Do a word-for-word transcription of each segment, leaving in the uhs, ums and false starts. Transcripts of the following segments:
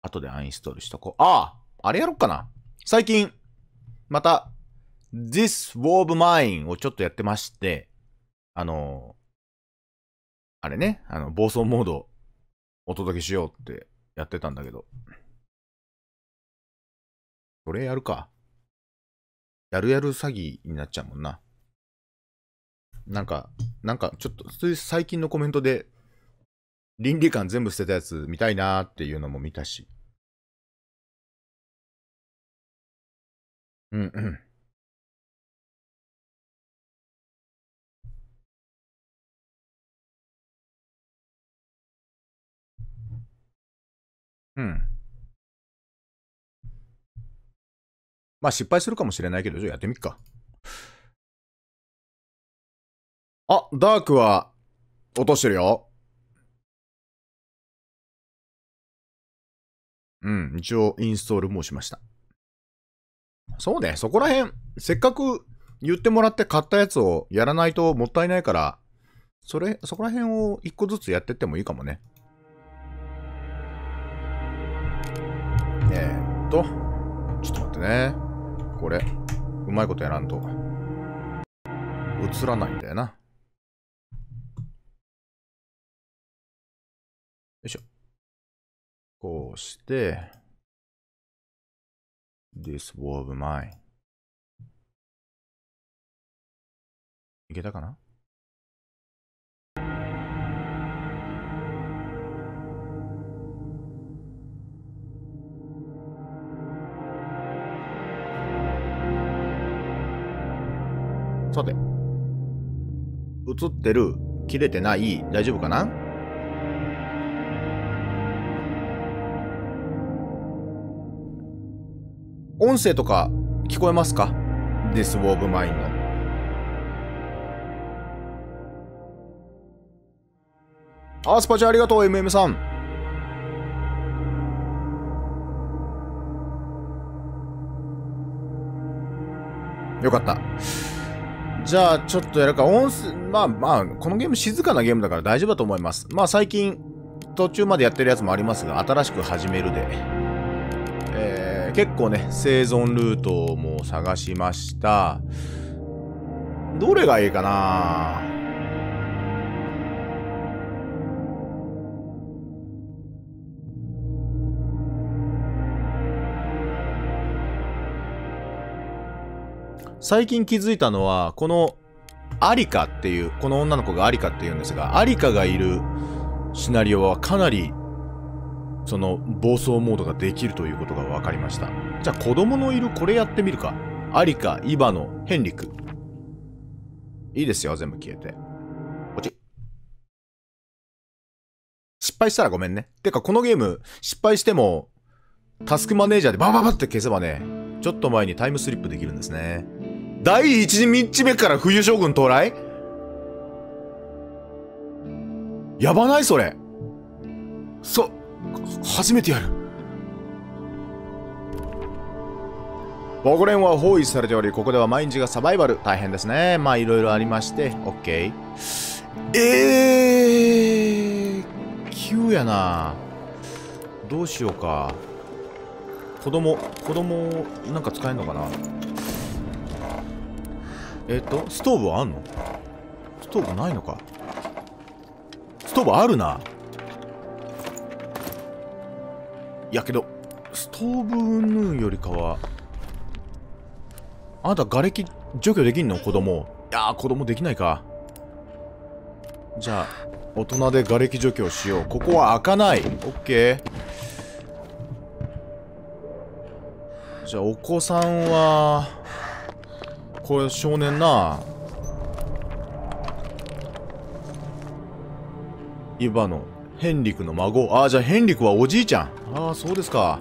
後でアンインストールしとこう。ああ、あれやろっかな。最近、また、This War of Mine をちょっとやってまして、あの、あれね、あの、暴走モードお届けしようってやってたんだけど。それやるか。やるやる詐欺になっちゃうもんな。なんか、なんかちょっと、最近のコメントで、倫理観全部捨てたやつ見たいなーっていうのも見たし。うんうん。うん。まあ失敗するかもしれないけど、じゃあやってみっか。あ、ダークは落としてるよ。うん、一応インストールもしました。そうね、そこら辺、せっかく言ってもらって買ったやつをやらないともったいないから、それ、そこら辺を一個ずつやってってもいいかもね。えーっと、ちょっと待ってね。これ、うまいことやらんと。映らないんだよな。よいしょ。こうして、This War of Mine。いけたかな？さて。映ってる、切れてない、大丈夫かな？音声とか聞こえますか？ This War of Mine の。あー、スパチャありがとう、エムエム さん。よかった。じゃあ、ちょっとやるか。音声、まあまあ、このゲーム静かなゲームだから大丈夫だと思います。まあ最近、途中までやってるやつもありますが、新しく始めるで。えー、結構ね、生存ルートも探しました。どれがいいかな？最近気づいたのは、このアリカっていう、この女の子がアリカっていうんですが、アリカがいるシナリオはかなり、その暴走モードができるということが分かりました。じゃあ子供のいるこれやってみるか。アリカ、イバノ、ヘンリク。いいですよ、全部消えて。こっち。失敗したらごめんね。てかこのゲーム、失敗しても、タスクマネージャーでバババって消せばね、ちょっと前にタイムスリップできるんですね。第一日目から冬将軍到来？やばないそれ。そ、初めてやる。僕連は包囲されており、ここでは毎日がサバイバル。大変ですね。まあいろいろありまして、OK。えー、急やな。どうしようか。子供、子供、なんか使えんのかな？えっと、ストーブはあんの？ストーブないのか？ストーブあるな。いやけど、ストーブうんぬんよりかは、あなた瓦礫除去できんの？子供。いやー、子供できないか。じゃあ、大人で瓦礫除去をしよう。ここは開かない。オッケー。じゃあ、お子さんは、これ少年な。イバのヘンリクの孫。ああ、じゃあヘンリクはおじいちゃん。ああ、そうですか。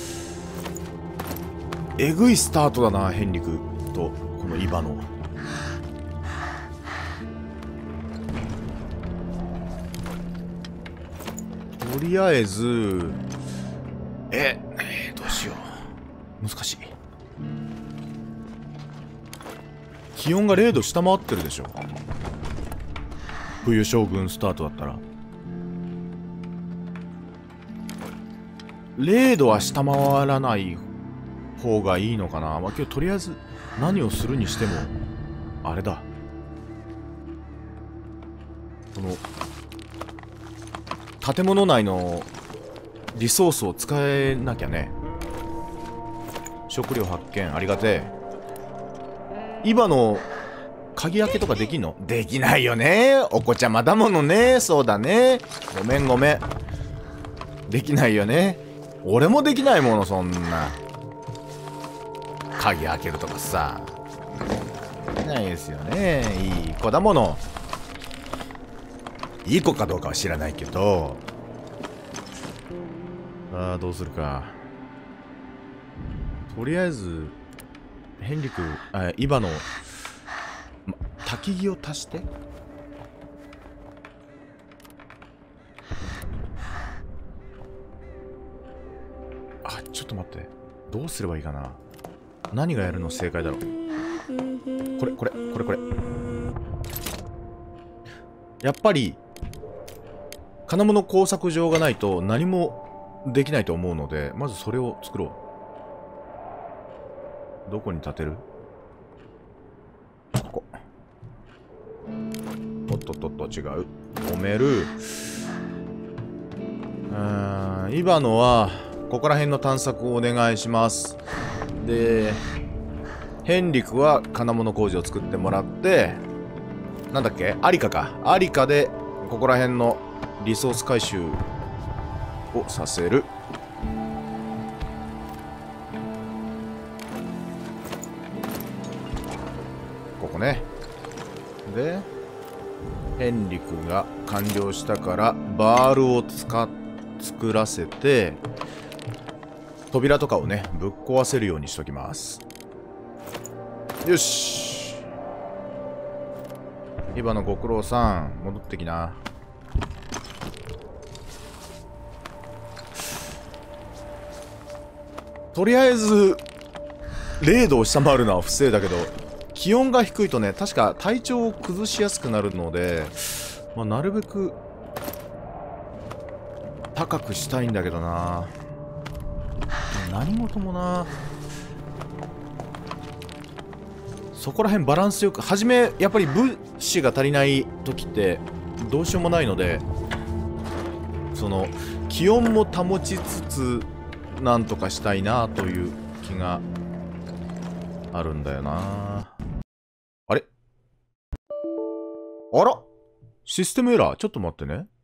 えぐいスタートだな、ヘンリクとこのイバの。とりあえず、え、えー、どうしよう。難しい。気温がれいど下回ってるでしょ。冬将軍スタートだったら。 零度は下回らない方がいいのかな。まあ、今日とりあえず何をするにしてもあれだ、この建物内のリソースを使えなきゃね。食料発見、ありがてえ。今の鍵開けとかできんの？できないよね。お子ちゃまだものね。そうだね。ごめんごめん。できないよね。俺もできないもの、そんな。鍵開けるとかさ。できないですよね。いい子だもの。いい子かどうかは知らないけど。ああ、どうするか。とりあえず、ヘンリク、あ、イバの、ま、焚き木を足して。あ、ちょっと待って。どうすればいいかな。何がやるの正解だろう。これ、これ、これ、これ。やっぱり、金物工作場がないと何もできないと思うので、まずそれを作ろう。どこに建てる？ここ。おっとっとっと、違う。止める。うーん、今のは、ここら辺の探索をお願いします。で、ヘンリクは金物工事を作ってもらって、なんだっけ？アリカか。アリカで、ここら辺のリソース回収をさせる。ここね。で、ヘンリクが完了したからバールを使っ作らせて、扉とかをねぶっ壊せるようにしときます。よし、今のご苦労さん戻ってきな。とりあえず零度を下回るのは不正だけど、気温が低いとね確か体調を崩しやすくなるので、まあ、なるべく高くしたいんだけどな。何事もな、そこら辺バランスよく。はじめやっぱり物資が足りない時ってどうしようもないので、その気温も保ちつつなんとかしたいなという気があるんだよな。あれ、あら、システムエラー。ちょっと待ってね。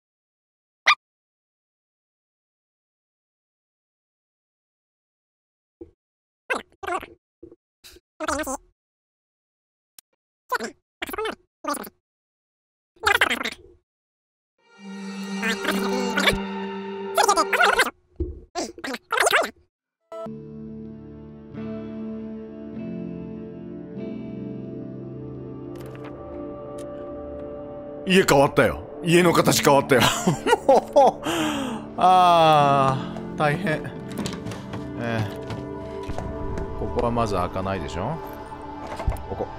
家変わったよ。家の形変わったよ。もうあー大変。えー、ここはまず開かないでしょ。ここ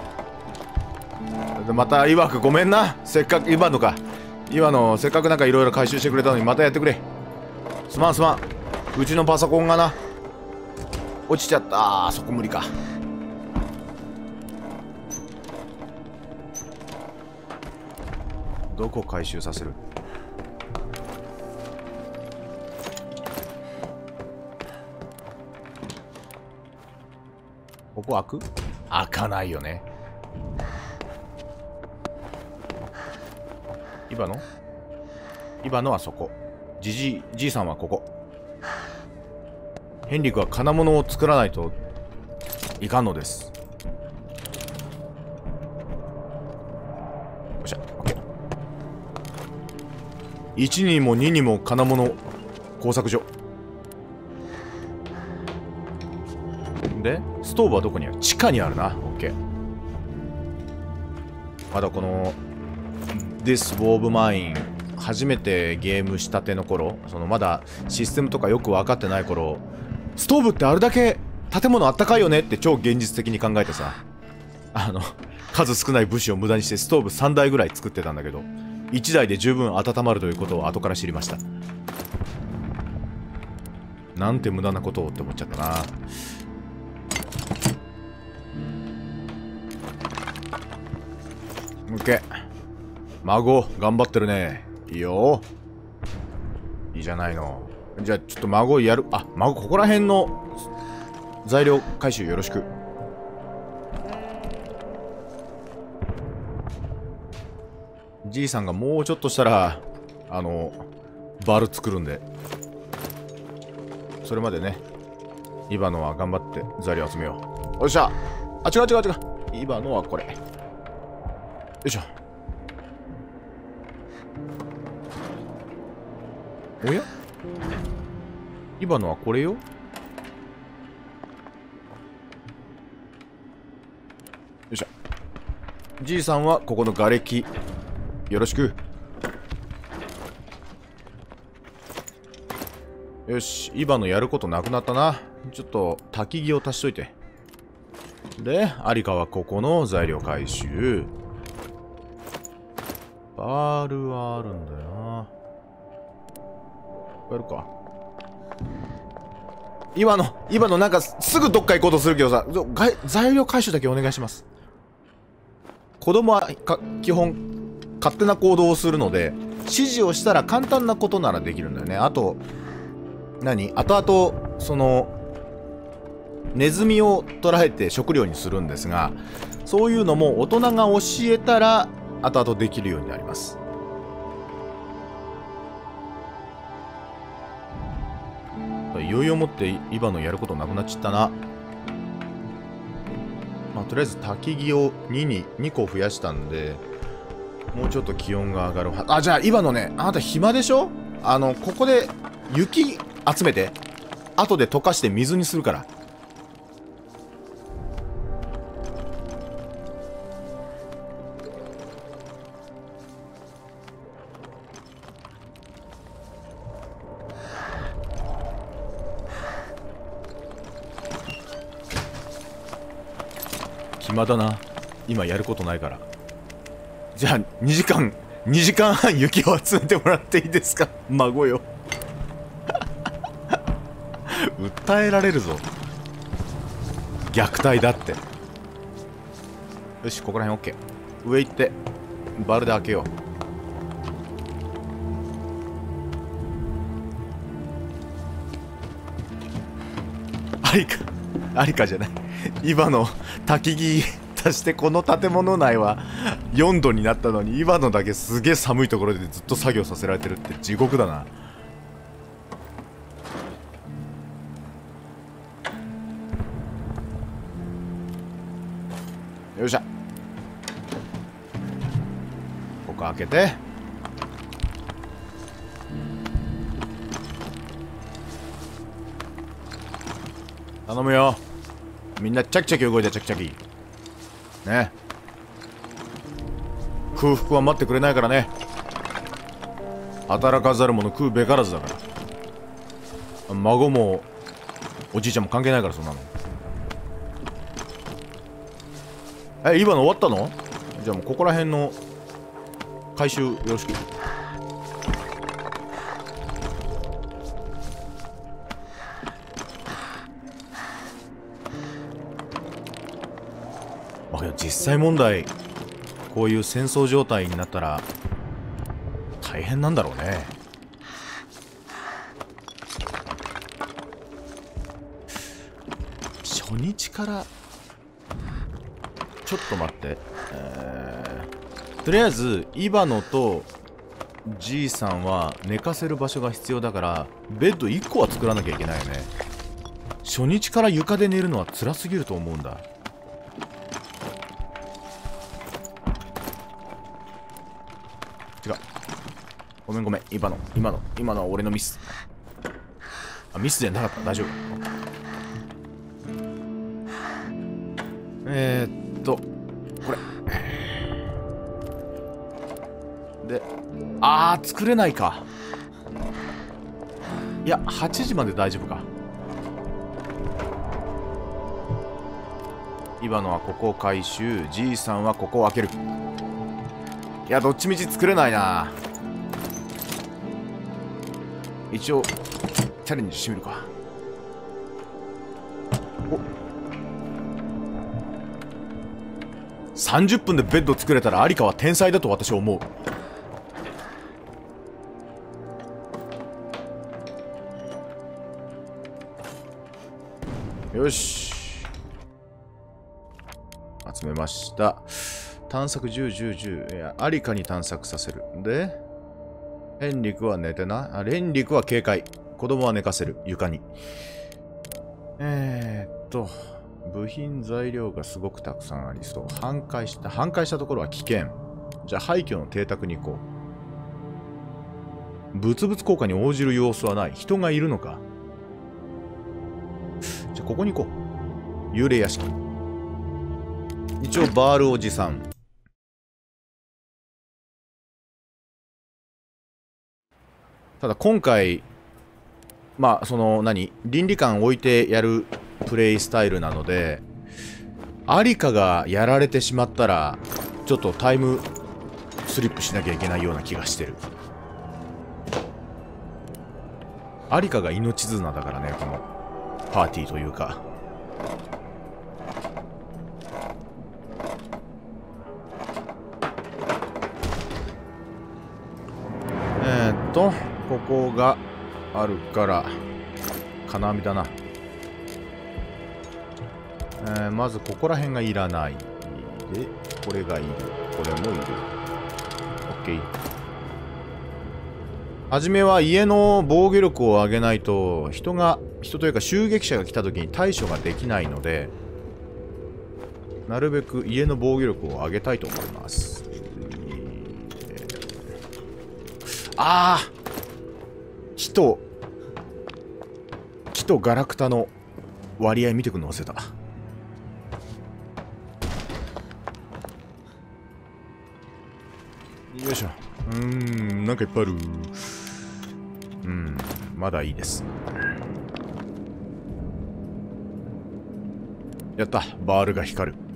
でまた曰くごめんな。せっかく今のか今のせっかくなんかいろいろ回収してくれたのにまたやってくれ。すまんすまん。うちのパソコンがな落ちちゃった。あーそこ無理か。どこ回収させる？ここ開く？開かないよね。今の？今のはそこ。じじい、じいさんはここ。ヘンリクは金物を作らないといかんのです。よっしゃ、オッケー。いちにもににも金物工作所で、ストーブはどこにある？地下にあるな。オッケー。まだこの This War of Mine 初めてゲームしたての頃、そのまだシステムとかよく分かってない頃、ストーブってあれだけ建物あったかいよねって超現実的に考えてさ、あの数少ない物資を無駄にしてストーブさんだいぐらい作ってたんだけど、いちだいで十分温まるということを後から知りました。 なんて無駄なことをって思っちゃったな。オッケー。孫頑張ってるね。いいよ。いいじゃないの。じゃあちょっと孫やる。あ、孫ここら辺の材料回収よろしく。じいさんがもうちょっとしたらあのバル作るんで、それまでねイバノは頑張って材料集めよう。よっしゃ。あ、違う違う違う、イバノはこれ。よいしょ。おや、イバノはこれよ。よいしょ。じいさんはここの瓦礫よろしく。よし、イバノやることなくなったな。ちょっと焚き木を足しといて。で、アリカはここの材料回収。バールはあるんだよな。やるか。イバノ、イバノなんかすぐどっか行こうとするけどさ、材料回収だけお願いします。子供はか基本勝手な行動をするので、指示をしたら簡単なことならできるんだよね。あと何、後々そのネズミを捕らえて食料にするんですが、そういうのも大人が教えたら後々できるようになります。いよいよもってイバノやることなくなっちゃったな。まあ、とりあえず焚き木をにににこ増やしたんで、もうちょっと気温が上がるはず。あ、じゃあイバノね、あなた暇でしょ。あのここで雪集めて、後で溶かして水にするから。暇だな、今やることないから。じゃあにじかんにじかんはん雪を集めてもらっていいですか、孫よ。訴えられるぞ、虐待だって。よし、ここら辺 OK。 上行ってバルで開けよう。アリカアリカじゃない、イバの焚き木足してこの建物内はよんどになったのに、イバのだけすげえ寒いところでずっと作業させられてるって地獄だな。よいしょ。ここ開けて、頼むよ。みんなチャキチャキ動いて、チャキチャキね。空腹は待ってくれないからね。働かざる者食うべからずだから。孫もおじいちゃんも関係ないから、そんなの。え、今の終わったの？じゃあもうここら辺の回収よろしく。あ、実際問題こういう戦争状態になったら大変なんだろうね。初日からちょっと待って、えー、とりあえずイバノとじいさんは寝かせる場所が必要だから、ベッドいっこは作らなきゃいけないよね。初日から床で寝るのは辛すぎると思うんだ。違う、ごめんごめん、今の今の今のは俺のミス。あ、ミスじゃなかった、大丈夫。えー、っとこれで、あー作れないか。いやはちじまで大丈夫か。イバノはここを回収、じいさんはここを開ける。いやどっちみち作れないな。一応チャレンジしてみるか。 さんじゅっぷんでベッド作れたらアリカは天才だと私は思う。よし、集めました。探索じゅう、じゅう、じゅう。いや、アリカに探索させる。で、ヘンリクは寝てな。あ、ヘンリクは警戒。子供は寝かせる。床に。えーっと、部品材料がすごくたくさんありそう。半壊した。半壊したところは危険。じゃあ廃墟の邸宅に行こう。物々効果に応じる様子はない。人がいるのか。じゃあここに行こう。幽霊屋敷。一応バールを持参。ただ今回、まあその何倫理観を置いてやるプレイスタイルなので、アリカがやられてしまったらちょっとタイムスリップしなきゃいけないような気がしてる。アリカが命綱だからね、このパーティーというか。えーっとここがあるから金網だな。えー、まずここら辺がいらないで、これがいる、これもいる。 OK。 はじめは家の防御力を上げないと人が人というか襲撃者が来た時に対処ができないので、なるべく家の防御力を上げたいと思います。ああ、木と木とガラクタの割合見てくるの忘れた。よいしょ。うーん、なんかいっぱいある。うん、まだいいです。やった、バールが光る。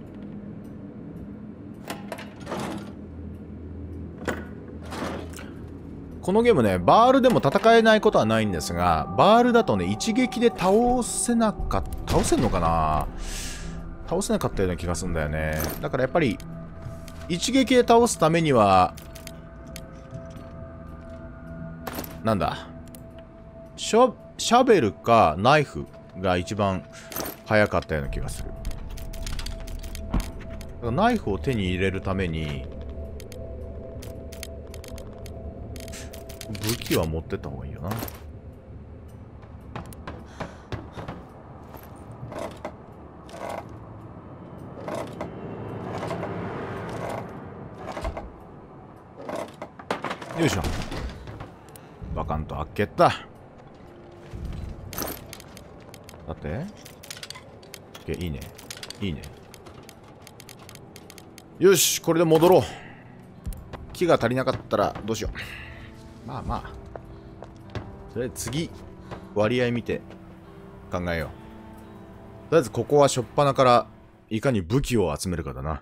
このゲームね、バールでも戦えないことはないんですが、バールだとね、一撃で倒せなかった、倒せんのかな？倒せなかったような気がするんだよね。だからやっぱり、一撃で倒すためには、なんだ、シャ、シャベルかナイフが一番早かったような気がする。だからナイフを手に入れるために、武器は持ってった方がいいよな。よいしょ。バカンと開けた。だって OK、 いいねいいね。よし、これで戻ろう。木が足りなかったらどうしよう。まあまあ、とりあえず次割合見て考えよう。とりあえずここは初っ端からいかに武器を集めるかだな。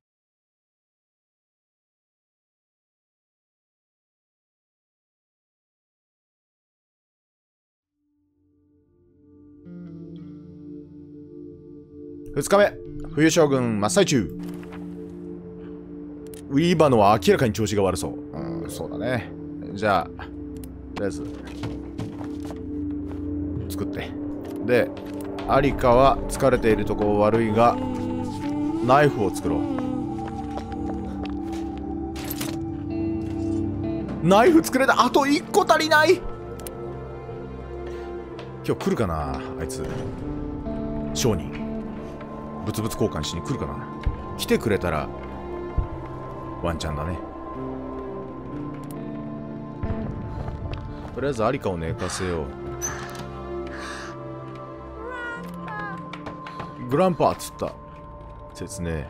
ふつかめ、冬将軍真っ最中。ウィーバーのは明らかに調子が悪そう。うん、そうだね。じゃあとりあえず作って、でアリカは疲れているところ悪いがナイフを作ろう。ナイフ作れた。あといっこ足りない。今日来るかなあいつ。商人物々交換しに来るかな。来てくれたらワンチャンだね。とりあえずアリカを寝かせよう。グランパーっつった。説明。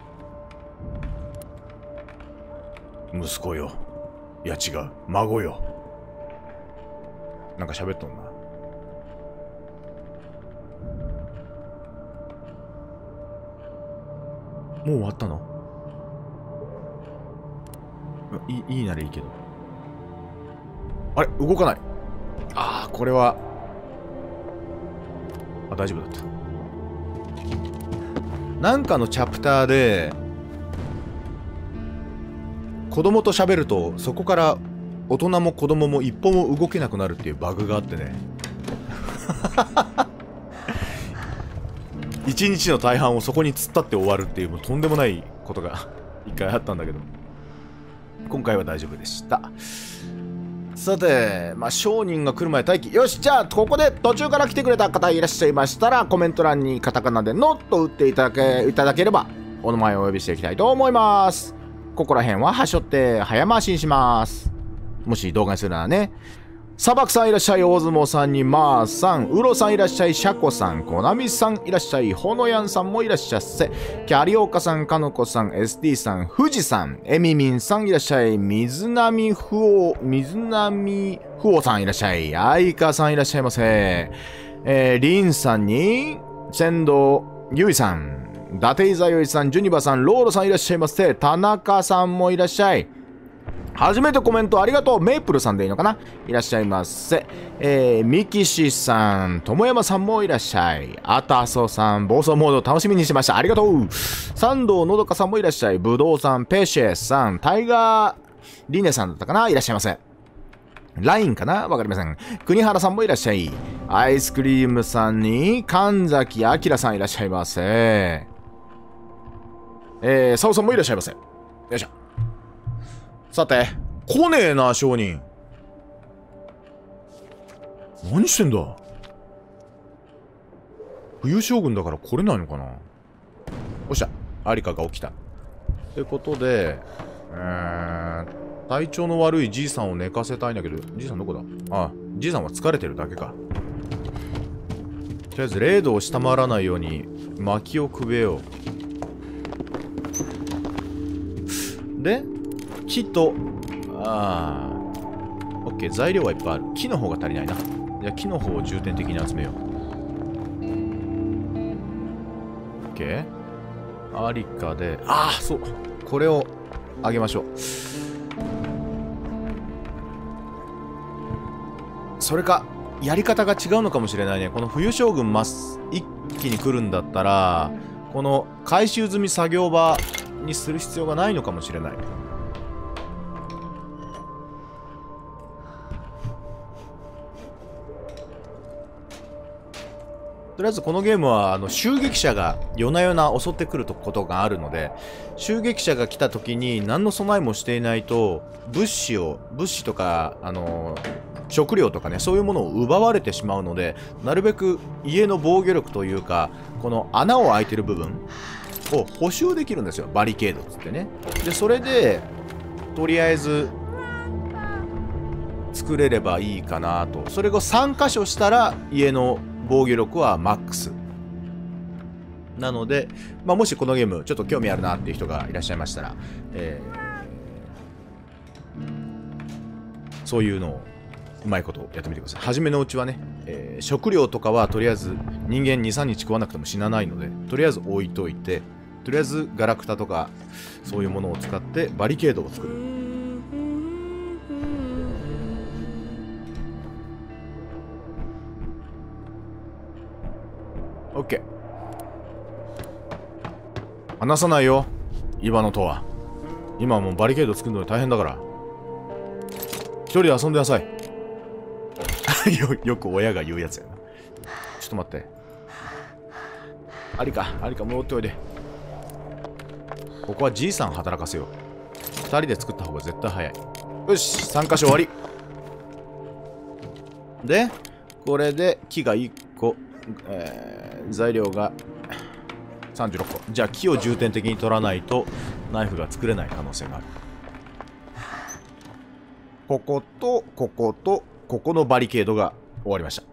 息子よ。いや違う、孫よ。なんか喋っとんな。もう終わったの？いい、いいならいいけど。あれ動かない。ああ、これは。あ、大丈夫だった。なんかのチャプターで、 子供と喋るとそこから大人も子供も一歩も動けなくなるっていうバグがあってね一日の大半をそこに突っ立って終わるっていう、もうとんでもないことが一回あったんだけど、今回は大丈夫でした。さて、まあ、商人が来る前待機。よし、じゃあ、ここで途中から来てくれた方いらっしゃいましたら、コメント欄にカタカナでノッと打っていただけ、いただければ、お名前をお呼びしていきたいと思います。ここら辺ははしょって早回しにします。もし動画にするならね。砂漠さんいらっしゃい、大相撲さんにまーさん、うろさんいらっしゃい、シャコさん、コナミさんいらっしゃい、ほのやんさんもいらっしゃっせ、キャリオカさん、かのこさん、エスディー さん、富士さん、えみみんさんいらっしゃい、水波ふお、水波ふおさんいらっしゃい、あいかさんいらっしゃいませ、えー、りんさんに、仙道ゆいさん、伊達いざよいさん、ジュニバさん、ローロさんいらっしゃいませ、田中さんもいらっしゃい、初めてコメントありがとう。メイプルさんでいいのかな、いらっしゃいませ。えー、ミキシさん、ともやまさんもいらっしゃい。あたそさん、暴走モード楽しみにしてました。ありがとう。三道のどかさんもいらっしゃい。ぶどうさん、ペシェさん、タイガーリネさんだったかな、いらっしゃいませ。ラインかな、わかりません。国原さんもいらっしゃい。アイスクリームさんに、神崎明さんいらっしゃいませ。えー、サオさんもいらっしゃいませ。よいしょ。さて、来ねえな、商人。何してんだ。冬将軍だから来れないのかな。おっしゃ、アリカが起きた。ってことで、えー、体調の悪いじいさんを寝かせたいんだけど、じいさんどこだ。ああ、じいさんは疲れてるだけか。とりあえずれいどを下回らないように薪をくべよう。で木と、ああ、オッケー、材料はいっぱいある。木の方が足りないな。じゃあ木の方を重点的に集めよう。オッケー。アリカで、ああ、そう。これをあげましょう。それか、やり方が違うのかもしれないね。この冬将軍マス、一気に来るんだったら、この回収済み作業場にする必要がないのかもしれない。とりあえずこのゲームはあの襲撃者が夜な夜な襲ってくることがあるので、襲撃者が来た時に何の備えもしていないと物資を物資とかあの食料とかね、そういうものを奪われてしまうので、なるべく家の防御力というかこの穴を開いてる部分を補修できるんですよ。バリケードっつってね。でそれでとりあえず作れればいいかなと。それがさん箇所したら家の防御力はマックスなので、まあ、もしこのゲームちょっと興味あるなっていう人がいらっしゃいましたら、えー、そういうのをうまいことやってみてください。初めのうちはね、えー、食料とかはとりあえず人間に、さんにち食わなくても死なないので、とりあえず置いといて、とりあえずガラクタとかそういうものを使ってバリケードを作る。オッケー。離さないよ、今のとは。今はもうバリケード作るので大変だから一人で遊んでなさいよ, よく親が言うやつやな。ちょっと待って、ありかありか戻っておいで。ここはじいさん働かせよう。ふたりで作った方が絶対早い。よし、さん箇所終わりで、これで木がいっこ、えー、材料がさんじゅうろっこ。じゃあ木を重点的に取らないとナイフが作れない可能性がある。こことこことここのバリケードが終わりました。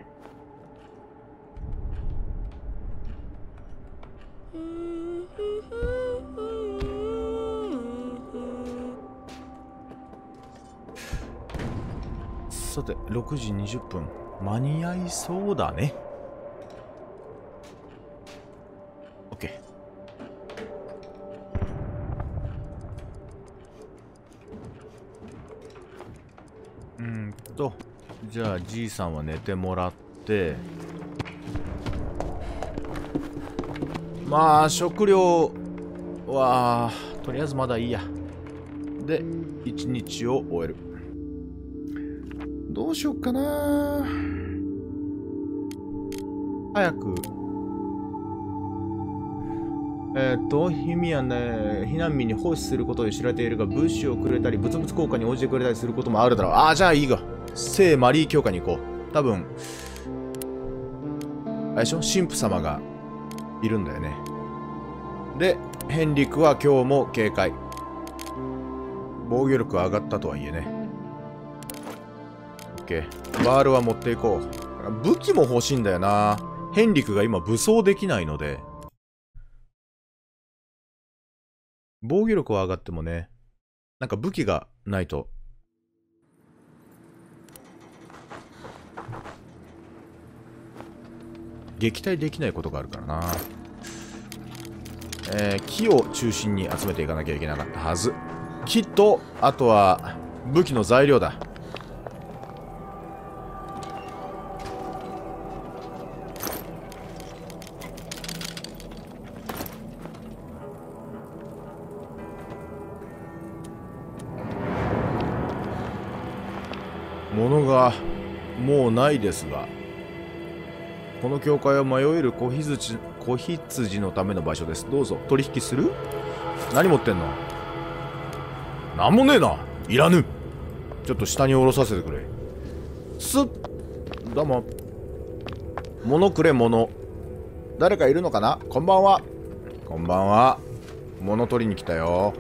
さてろくじにじゅっぷん、間に合いそうだね。 OK。 うーんとじゃあじいさんは寝てもらって、まあ食料はとりあえずまだいいや。 で一日を終える。どうしよっかな。早くえっと、ヒミはね、避難民に奉仕することで知られているが、物資をくれたり、物々交換に応じてくれたりすることもあるだろう。ああ、じゃあいいが。聖マリー教会に行こう。多分、あれでしょ？神父様がいるんだよね。で、ヘンリクは今日も警戒。防御力は上がったとはいえね。オッケー。バールは持っていこう。武器も欲しいんだよな。ヘンリクが今武装できないので。防御力は上がってもね、なんか武器がないと。撃退できないことがあるからな。えー、木を中心に集めていかなきゃいけなかったはず。木と、あとは武器の材料だ。物がもうないですが、この教会は迷える子羊、子羊のための場所です。どうぞ取引する？何持ってんの？なんもねえな。いらぬ。ちょっと下に下ろさせてくれ。すっ。どうも。物くれ物。誰かいるのかな？こんばんは。こんばんは。物取りに来たよ。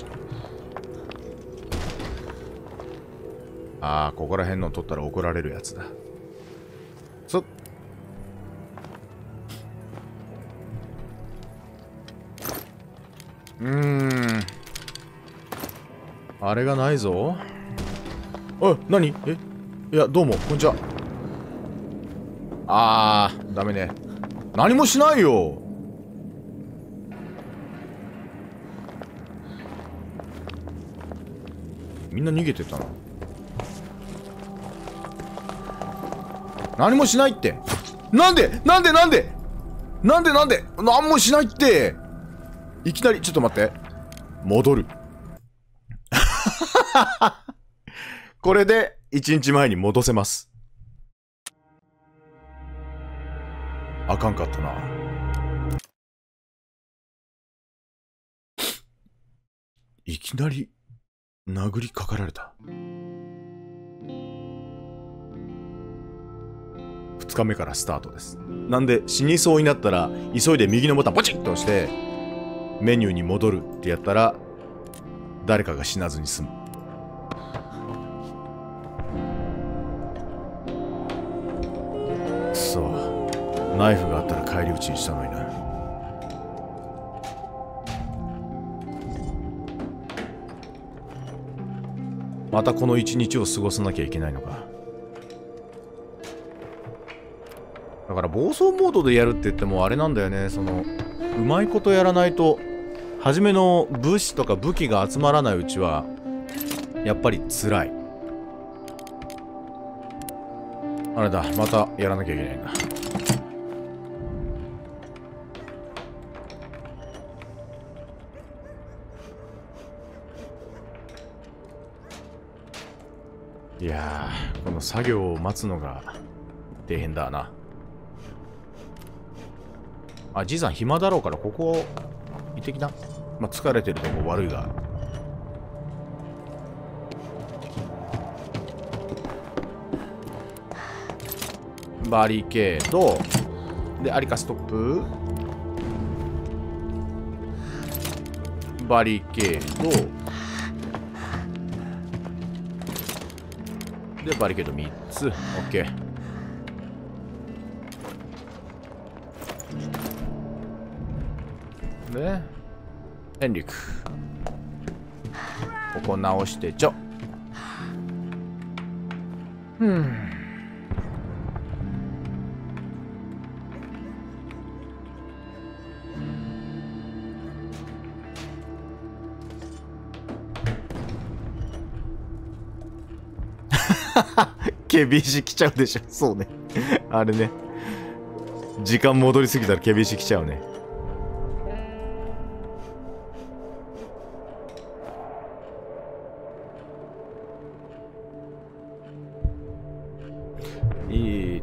ああ、ここら辺の取ったら怒られるやつだ。そっ。うーん。あれがないぞ。あ、何？え？いや、どうも、こんにちは。あー、ダメね。何もしないよ。みんな逃げてたの？何もしないって。なんでなんでなんでなんでなんで何もしないって。いきなり、ちょっと待って。戻る。これで、一日前に戻せます。あかんかったな。いきなり、殴りかかられた。ふつかめからスタートです。なんで死にそうになったら急いで右のボタンポチッと押してメニューに戻るってやったら誰かが死なずに済む。くそ、ナイフがあったら返り討ちにしたのにな。またこの一日を過ごさなきゃいけないのか。だから暴走モードでやるって言ってもあれなんだよね。そのうまいことやらないと初めの物資とか武器が集まらないうちはやっぱり辛い。あれだ、またやらなきゃいけないんだ。いやー、この作業を待つのが大変だな。あ、じいさん暇だろうからここ行ってきな。まあ、疲れてるとこ悪いが。バリケードで、アリカストップ、バリケードで、バリケードみっつ。オッケー。で、ヘンリク。ここ直してちょ。うん。ケビ石来ちゃうでしょ。そうね。あれね。時間戻りすぎたらケビ石来ちゃうね。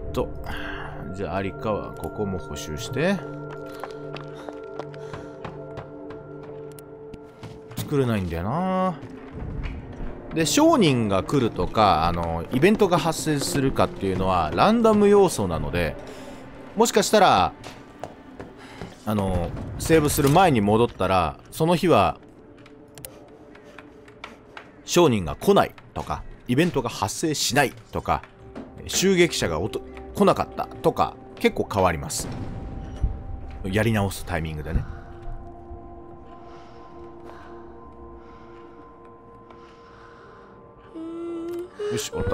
ー、っとじゃあアリカはここも補修して作れないんだよな。で商人が来るとかあのイベントが発生するかっていうのはランダム要素なので、もしかしたらあのセーブする前に戻ったらその日は商人が来ないとかイベントが発生しないとか襲撃者がおと来なかったとか結構変わります。やり直すタイミングでね。よし、終わった。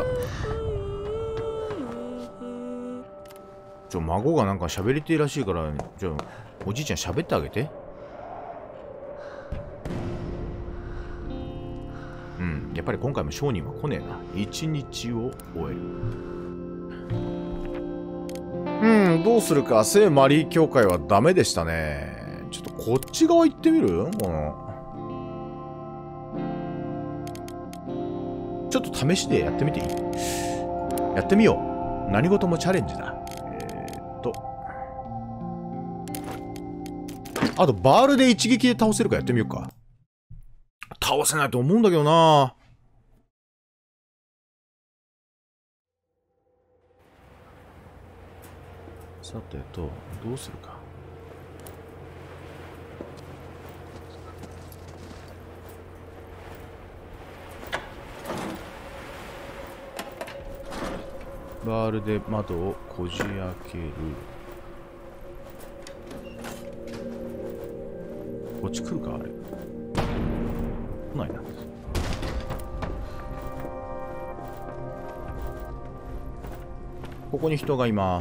ちょ、孫がなんか喋りてえらしいから、じゃあ、おじいちゃん喋ってあげて。うん、やっぱり今回も商人は来ねえな。一日を終える。うん、どうするか。聖マリー教会はダメでしたね。ちょっとこっち側行ってみる？この。ちょっと試しでやってみていい？やってみよう。何事もチャレンジだ。えー、っと。あと、バールで一撃で倒せるかやってみようか。倒せないと思うんだけどな。さてと、どうするか。バールで窓をこじ開ける。こっち来るかあれ。来ないな。ここに人がいます。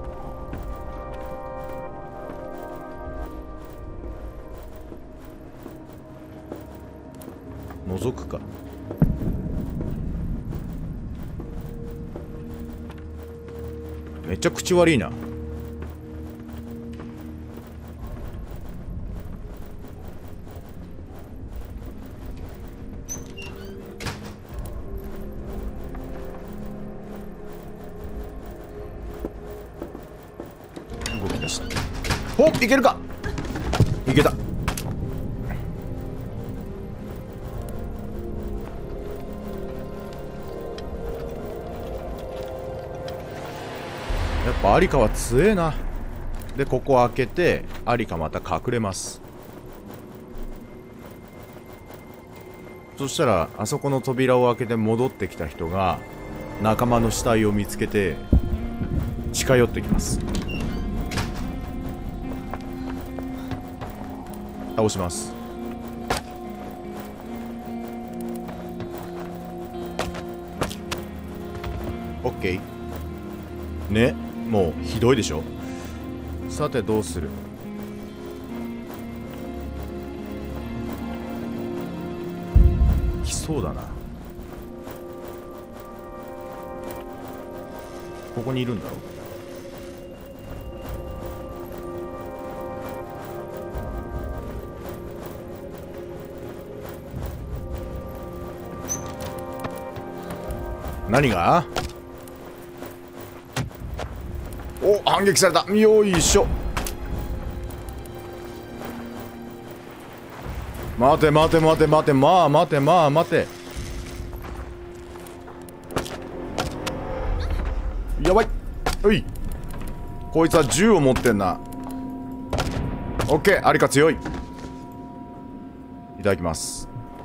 覗くか。めっちゃ口悪いな。動き出した。おっ、いけるか。いけた。やっぱアリカは強えな。でここ開けてアリカまた隠れます。そしたらあそこの扉を開けて戻ってきた人が仲間の死体を見つけて近寄ってきます。倒します。オッケーね。もうひどいでしょ。さてどうする。来そうだな。ここにいるんだろう。何が？お、反撃された。よいしょ。待て待て待て待て、まあ待てまあ待て。やばい。おい、こいつは銃を持ってんな。オッケー、アリカ強い。いただきます。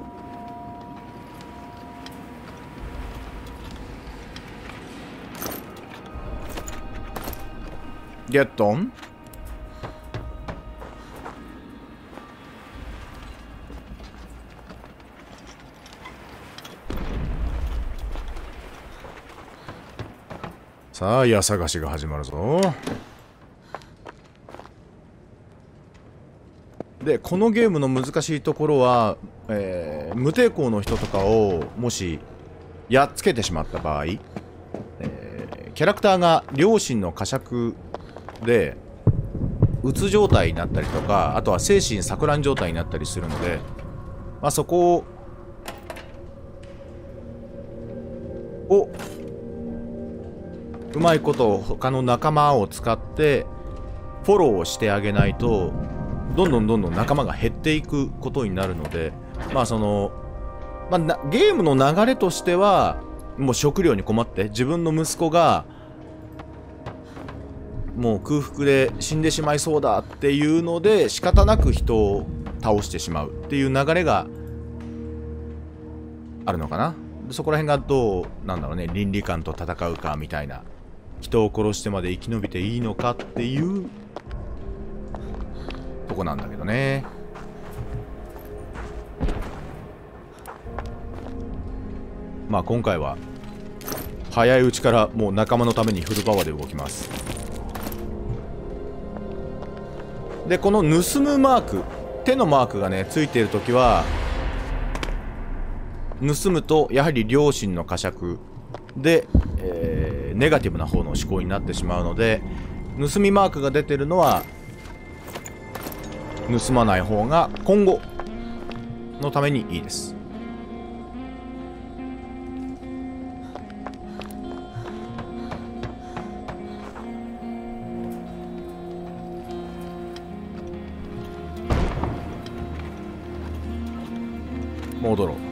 ゲットン。さあ、矢探しが始まるぞ。で、このゲームの難しいところは、えー、無抵抗の人とかをもしやっつけてしまった場合、えー、キャラクターが良心の呵責でうつ状態になったりとか、あとは精神錯乱状態になったりするので、まあ、そこををうまいこと他の仲間を使ってフォローをしてあげないとどんどんどんどん仲間が減っていくことになるので、まあその、まあ、なゲームの流れとしてはもう食料に困って自分の息子がもう空腹で死んでしまいそうだっていうので仕方なく人を倒してしまうっていう流れがあるのかな。そこら辺がどうなんだろうね、倫理観と戦うかみたいな、人を殺してまで生き延びていいのかっていうとこなんだけどね。まあ今回は早いうちからもう仲間のためにフルパワーで動きます。でこの盗むマーク、手のマークがねついているときは盗むとやはり良心の呵責で、えー、ネガティブな方の思考になってしまうので、盗みマークが出てるのは盗まない方が今後のためにいいです。戻ろう。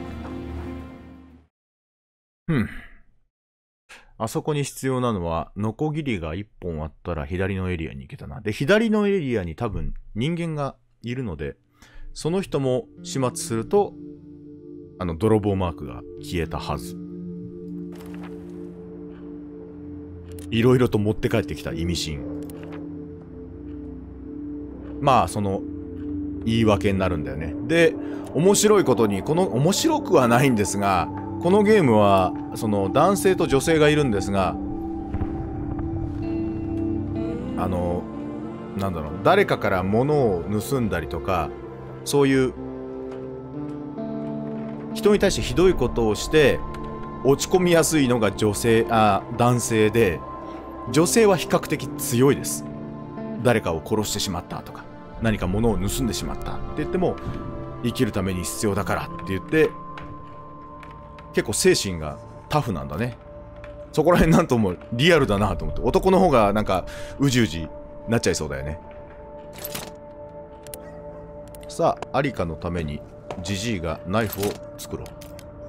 うん。あそこに必要なのは、ノコギリがいっぽんあったら左のエリアに行けたな。で、左のエリアに多分人間がいるので、その人も始末すると、あの、泥棒マークが消えたはず。いろいろと持って帰ってきた意味深。まあ、その、言い訳になるんだよね。で、面白いことに、この、面白くはないんですが、このゲームは、その、男性と女性がいるんですが、あの、なんだろう、誰かから物を盗んだりとか、そういう、人に対してひどいことをして、落ち込みやすいのが女性、あ、男性で、女性は比較的強いです。誰かを殺してしまったとか、何か物を盗んでしまったって言っても、生きるために必要だからって言って、結構精神がタフなんだね。そこら辺なんともリアルだなと思って、男の方がなんかうじうじなっちゃいそうだよね。さあ、アリカのためにジジイがナイフを作ろう。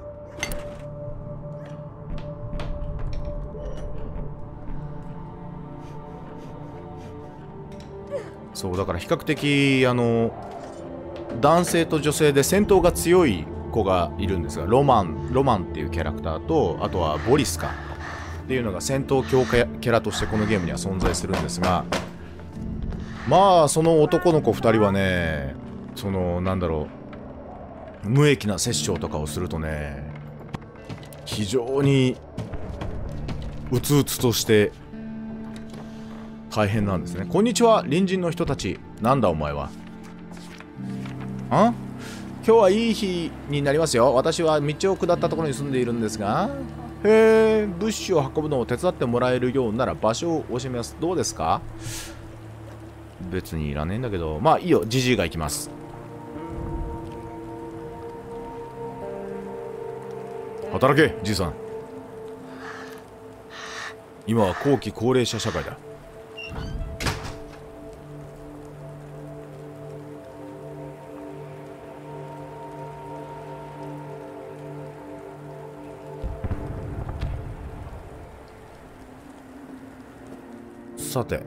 そうだから比較的あの男性と女性で戦闘が強い子がいるんですが、ロマンロマンっていうキャラクターと、あとはボリスカっていうのが戦闘強化キャラとしてこのゲームには存在するんですが、まあその男の子ふたりはね、そのなんだろう、無益な殺生とかをするとね、非常にうつうつとして大変なんですね。こんにちは、隣人の人たち。なんだお前は。ん？今日はいい日になりますよ。私は道を下ったところに住んでいるんですが、へえ、物資を運ぶのを手伝ってもらえるようなら場所を教えます。どうですか？別にいらねえんだけど、まあいいよ、ジジイが行きます。働け、じいさん。今は後期高齢者社会だ。さて、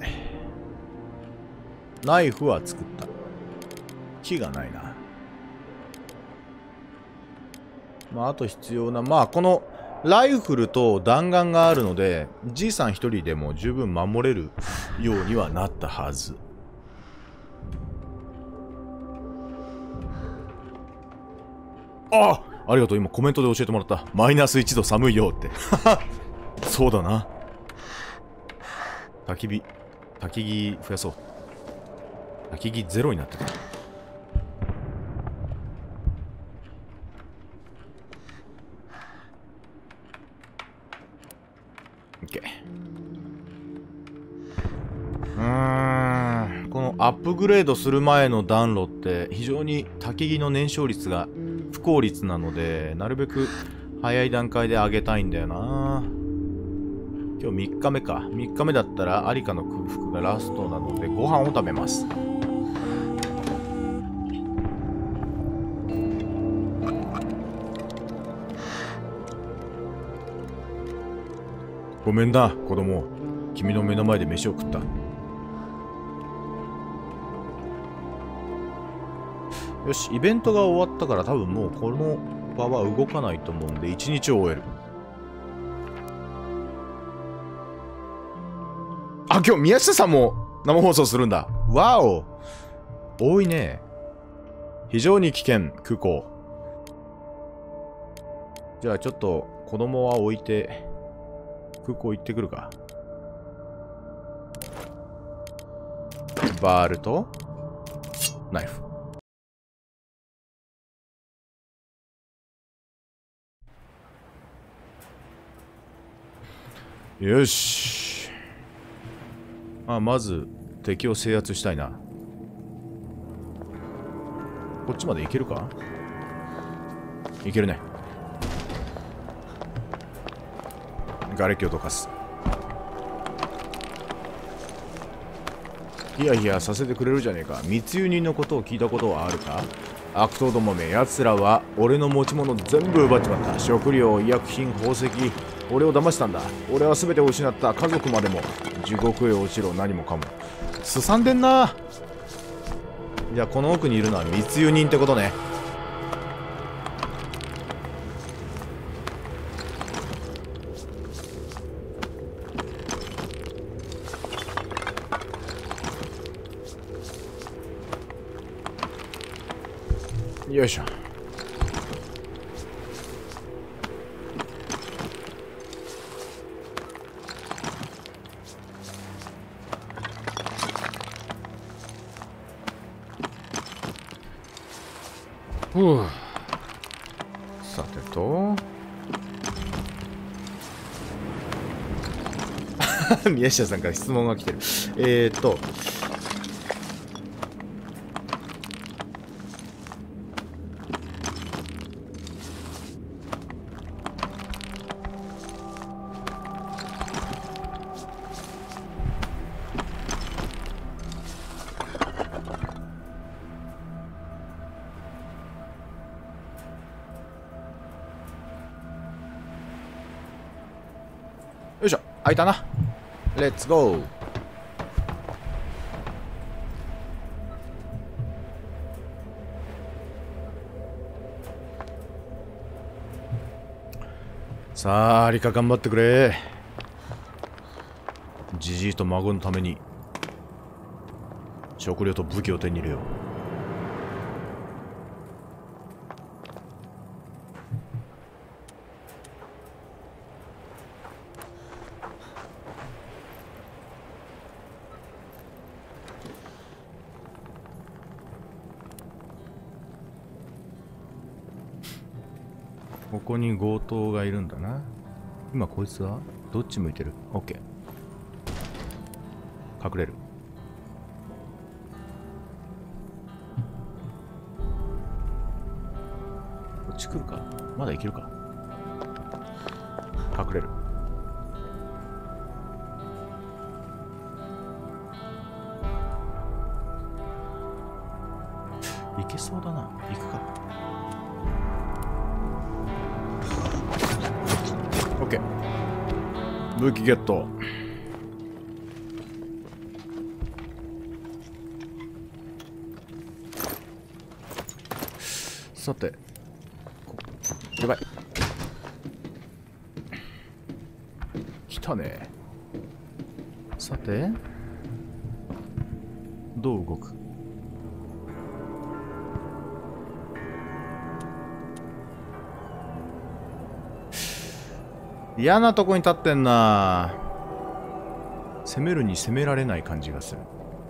ナイフは作った。木がないな。まああと必要な、まあこのライフルと弾丸があるので、じいさん一人でも十分守れるようにはなったはず。ああ、ありがとう。今コメントで教えてもらった。マイナスいちど寒いよって。そうだな。焚き火、焚き木増やそう。焚き木ゼロになってた。OK。うーん、このアップグレードする前の暖炉って非常に焚き木の燃焼率が不効率なので、なるべく早い段階で上げたいんだよな。 今日みっかめか。みっかめだったら、アリカの空腹がラストなので、ご飯を食べます。ごめんな、子供。君の目の前で飯を食った。よし、イベントが終わったから多分もうこの場は動かないと思うんで、一日を終える。あ、今日宮下さんも生放送するんだ。わお。多いね。非常に危険、空港。じゃあちょっと子供は置いて、空港行ってくるか。バールとナイフ。よし。まあ、まず敵を制圧したいな。こっちまで行けるか？行けるね。瓦礫をどかす。ヒヤヒヤさせてくれるじゃねえか。密輸人のことを聞いたことはあるか？悪党どもめ、奴らは俺の持ち物全部奪っちまった。食料、医薬品、宝石、俺を騙したんだ。俺は全てを失った。家族までも。地獄へ落ちろ、何もかも。すさんでんな。じゃあこの奥にいるのは密輸人ってことね。よいしょ。ふう。さてと宮下さんから質問が来てる。えーっとよいしょ、開いたな。レッツゴー。さあ、リカ頑張ってくれ。じじいと孫のために食料と武器を手に入れよう。ここに強盗がいるんだな。今こいつはどっち向いてる？オッケー。隠れる。こっち来るか？まだいけるか？隠れる。いけそうだな。行くか。オッケー。武器ゲット。さて、やばい。来たね。さて、どう動く？嫌なとこに立ってんな。攻めるに攻められない感じがする。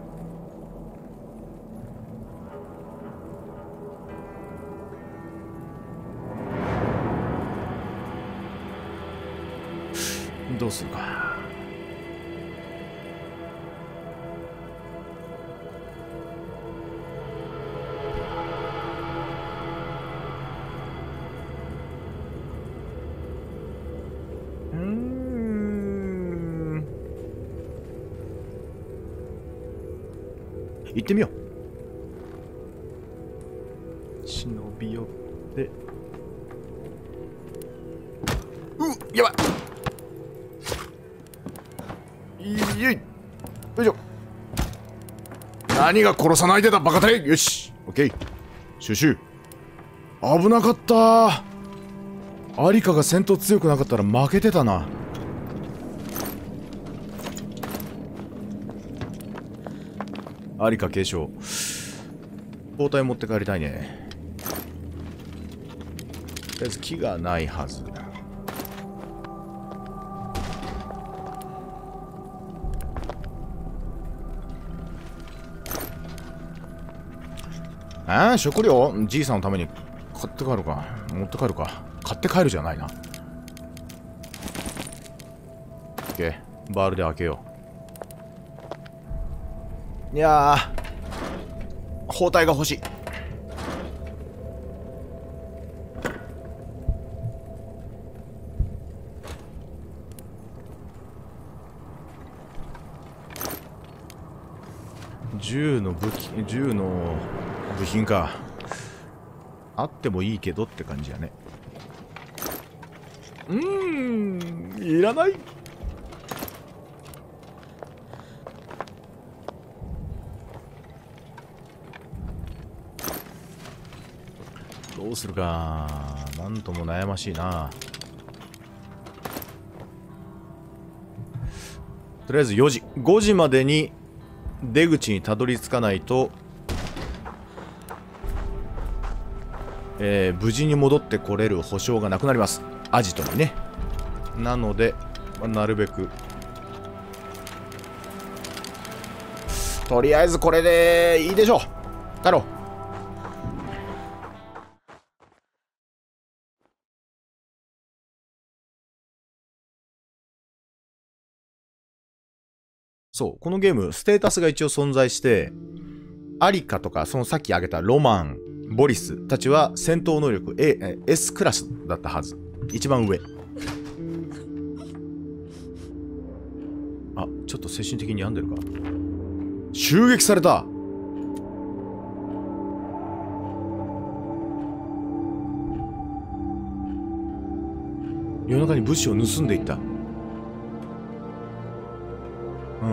どうするか。うー行ってみよう。忍び寄って、うっ、やばい。よいよいしょ。何が殺さないでだバカタレ。よし、オッケー。シュシュ。危なかった。アリカが戦闘強くなかったら負けてたな。アリカ継承。包帯持って帰りたいね。とりあえず木がないはず。ああ、食料じいさんのために買って帰るか。持って帰るか。買って帰るじゃないな。オッケー。バールで開けよう。いやー、包帯が欲しい。銃の武器、銃の部品か。あってもいいけどって感じやね。うーん、いらない。どうするか。なんとも悩ましいな。とりあえずよじ。ごじまでに出口にたどり着かないと、えー、無事に戻ってこれる保証がなくなります。アジトにね。なので、まあ、なるべく。とりあえずこれでいいでしょう。太郎。そう、このゲーム、ステータスが一応存在して、アリカとか、そのさっき挙げたロマン、ボリスたちは戦闘能力 A、S クラスだったはず。一番上。あ、ちょっと精神的に病んでるか。襲撃された。夜中に物資を盗んでいった。うん。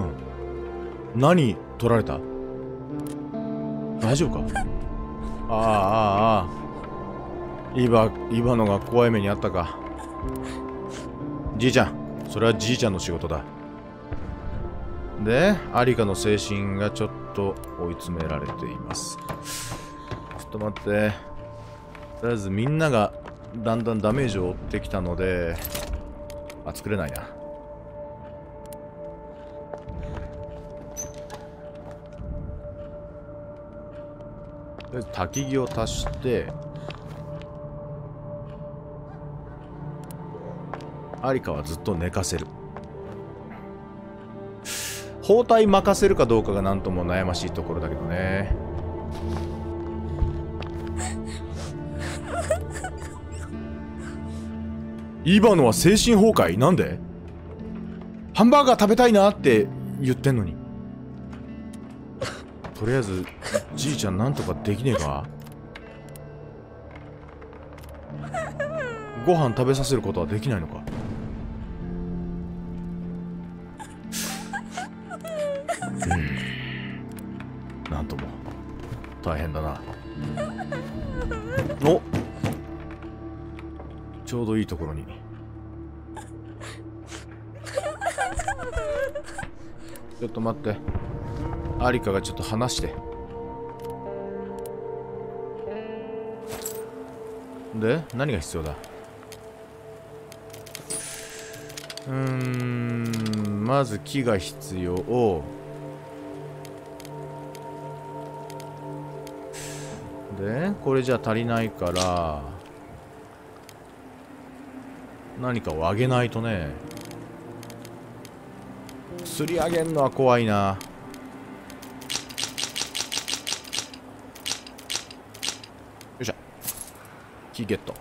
何取られた？大丈夫か？ああ、ああ、ああ。今、今のが怖い目にあったか。じいちゃん。それはじいちゃんの仕事だ。で、アリカの精神がちょっと追い詰められています。ちょっと待って。とりあえずみんながだんだんダメージを負ってきたので、あ、作れないな。とりあえず焚き木を足して、アリカはずっと寝かせる。包帯任せるかどうかがなんとも悩ましいところだけどね。今のは精神崩壊？なんで？ハンバーガー食べたいなって言ってんのに。とりあえずじいちゃんなんとかできねえか？ご飯食べさせることはできないのか？うん、なんとも大変だな。お、ちょうどいいところに。ちょっと待って。アリカがちょっと離して。で、何が必要だ？うーん、まず木が必要。で、これじゃ足りないから、何かをあげないとね。釣り上げんのは怖いな。よいしょ。木ゲット。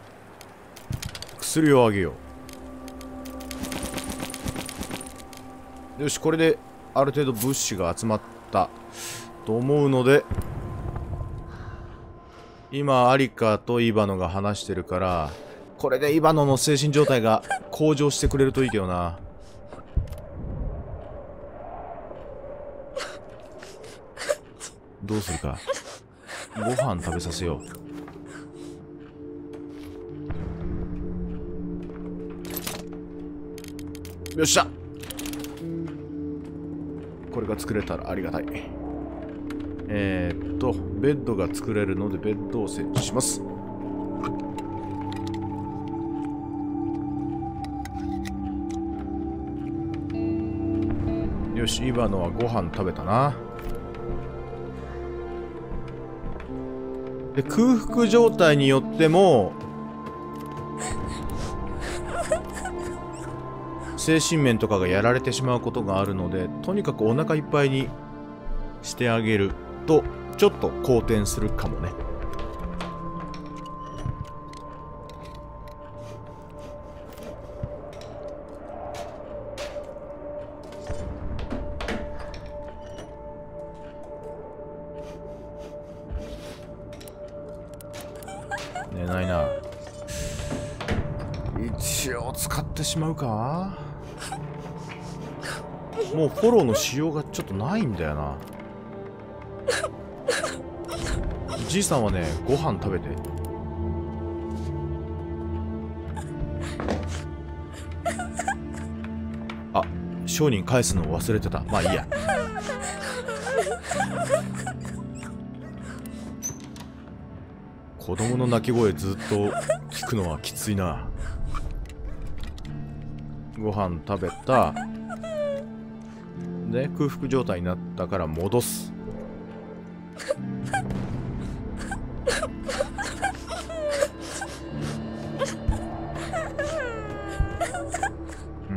薬をあげよよし、これである程度物資が集まったと思うので、今アリカとイバノが話してるから、これでイバノの精神状態が向上してくれるといいけどな。どうするか。ご飯食べさせよう。よっしゃ。これが作れたらありがたい。えーっとベッドが作れるのでベッドを設置します。よし、イバノはご飯食べたな。で、空腹状態によっても精神面とかがやられてしまうことがあるので、とにかくお腹いっぱいにしてあげるとちょっと好転するかもね。寝ないな。一応使ってしまうか。もうフォローのしようがちょっとないんだよな。じいさんはね、ご飯食べて。あ、商人返すのを忘れてた。まあいいや。子供の泣き声ずっと聞くのはきついな。ご飯食べた。で、空腹状態になったから戻す。うん。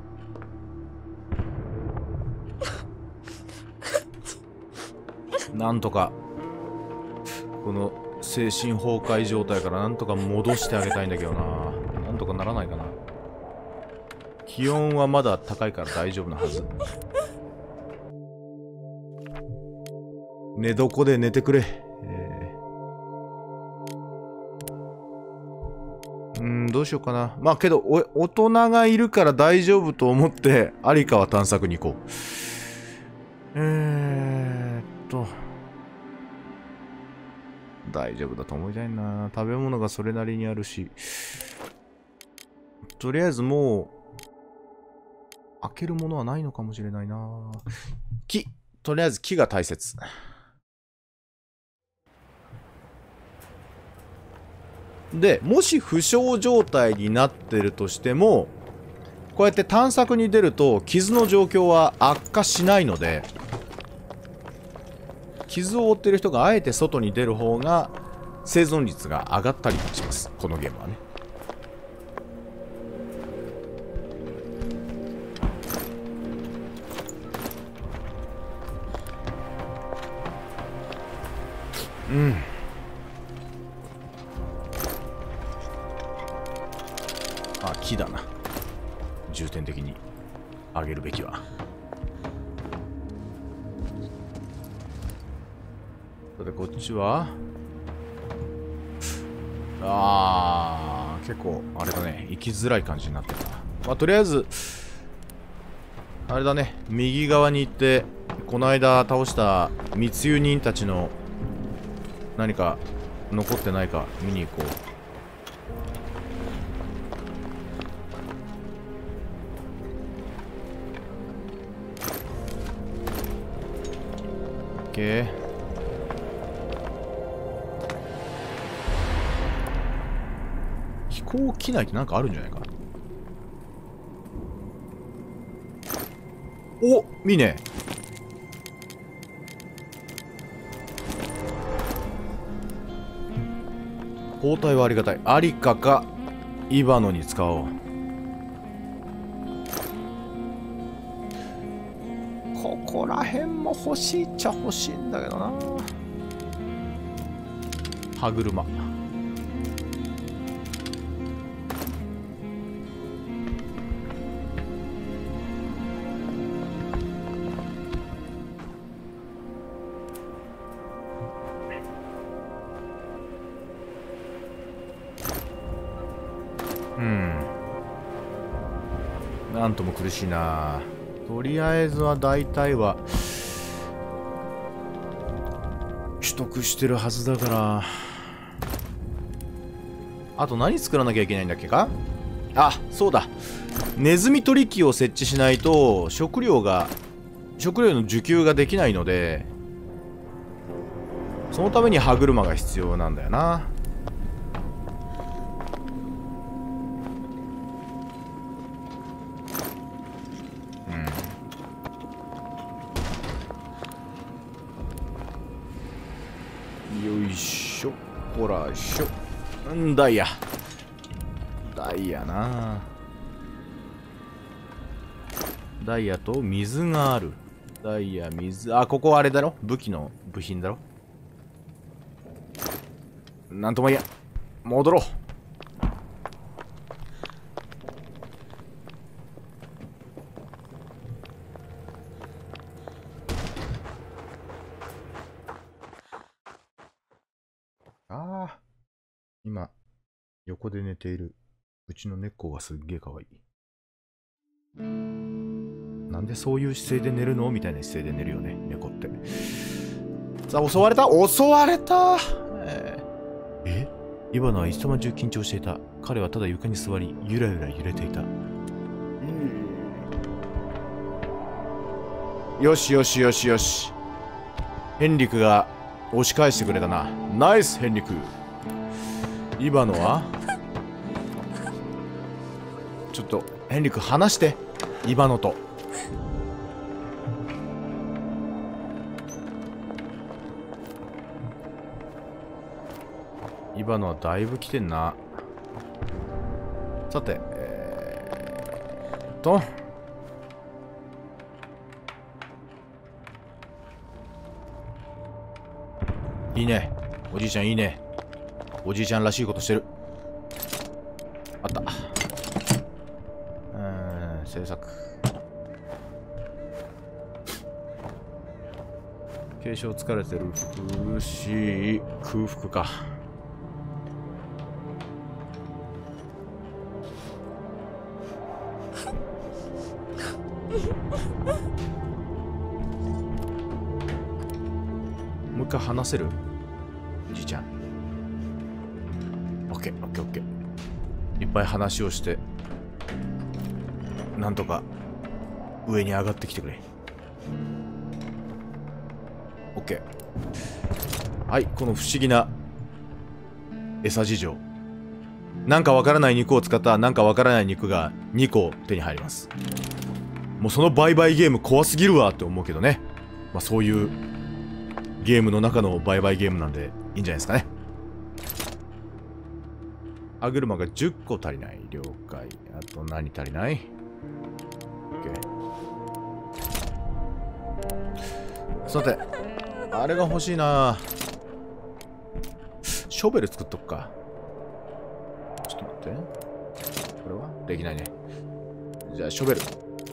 なんとかこの精神崩壊状態からなんとか戻してあげたいんだけどな。なんとかならないかな。気温はまだ高いから大丈夫なはず。寝床で寝てくれ。えー、うん、どうしようかな。まあけどお大人がいるから大丈夫と思って有川探索に行こう。えーっと大丈夫だと思いたいな。食べ物がそれなりにあるし、とりあえずもう開けるものはないのかもしれないな。木、とりあえず木が大切。で、もし負傷状態になってるとしても、こうやって探索に出ると傷の状況は悪化しないので、傷を負ってる人があえて外に出る方が生存率が上がったりします、このゲームはね。うん。あ、木だな。重点的に上げるべきは。さてこっちはあー結構あれだね、行きづらい感じになってるな。まあとりあえずあれだね、右側に行ってこの間倒した密輸人たちの何か残ってないか見に行こう。オッケー。飛行機内ってなんかあるんじゃないか。お、いいね。包帯はありがたい。アリカかイバノに使おう。ここら辺も欲しいっちゃ欲しいんだけどな。歯車。 なんとも苦しいな。とりあえずは大体は取得してるはずだから。あと何作らなきゃいけないんだっけか。あ、そうだ、ネズミ取り機を設置しないと食料が食料の受給ができないので、そのために歯車が必要なんだよな。うん。よいしょ、ほらしょ。んダイヤダイヤな。ダイヤと水がある。ダイヤ、水。あ、ここあれだろ、武器の部品だろ。なんともいいや、戻ろう。ああ、今横で寝ているうちの猫がすっげえかわいい。なんでそういう姿勢で寝るのみたいな姿勢で寝るよね、猫って。さあ、襲われた襲われた。えー、えイバナは一晩中緊張していた。彼はただ床に座り、ゆらゆら揺れていた。うん、よしよしよしよし。ヘンリクが押し返してくれたな。ナイスヘンリク。イバノはちょっとヘンリク話して、イバノと。イバノはだいぶ来てんな。さて、えー、っといいね、おじいちゃんいいね。おじいちゃんらしいことしてる。あった。うーん、制作。継承疲れてる。苦しい空腹か。もう一回話せる？おじいちゃん。オッケーオッケーオッケー。いっぱい話をしてなんとか上に上がってきてくれ。オッケー。はい、この不思議な餌事情。なんかわからない肉を使ったなんかわからない肉がにこ手に入ります。もうその売買ゲーム怖すぎるわって思うけどね。まあそういうゲームの中の売買ゲームなんでいいんじゃないですかね。歯車がじゅっこ足りない。了解。あと何足りない？ OK。さて、あれが欲しいな。ショベル作っとくか。ちょっと待って。これはできないね。じゃあショベル。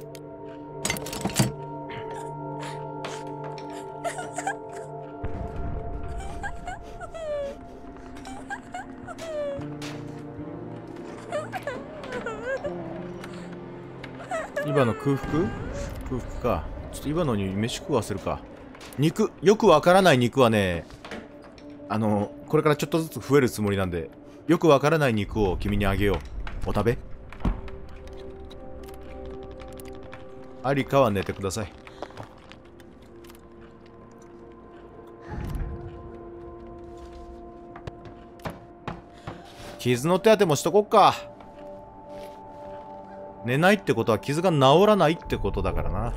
今の空腹空腹か。ちょっと今のに飯食わせるか。肉、よくわからない肉はね、あの、これからちょっとずつ増えるつもりなんで、よくわからない肉を君にあげよう。お食べ？ありかは寝てください。傷の手当てもしとこっか。寝ないってことは傷が治らないってことだからな。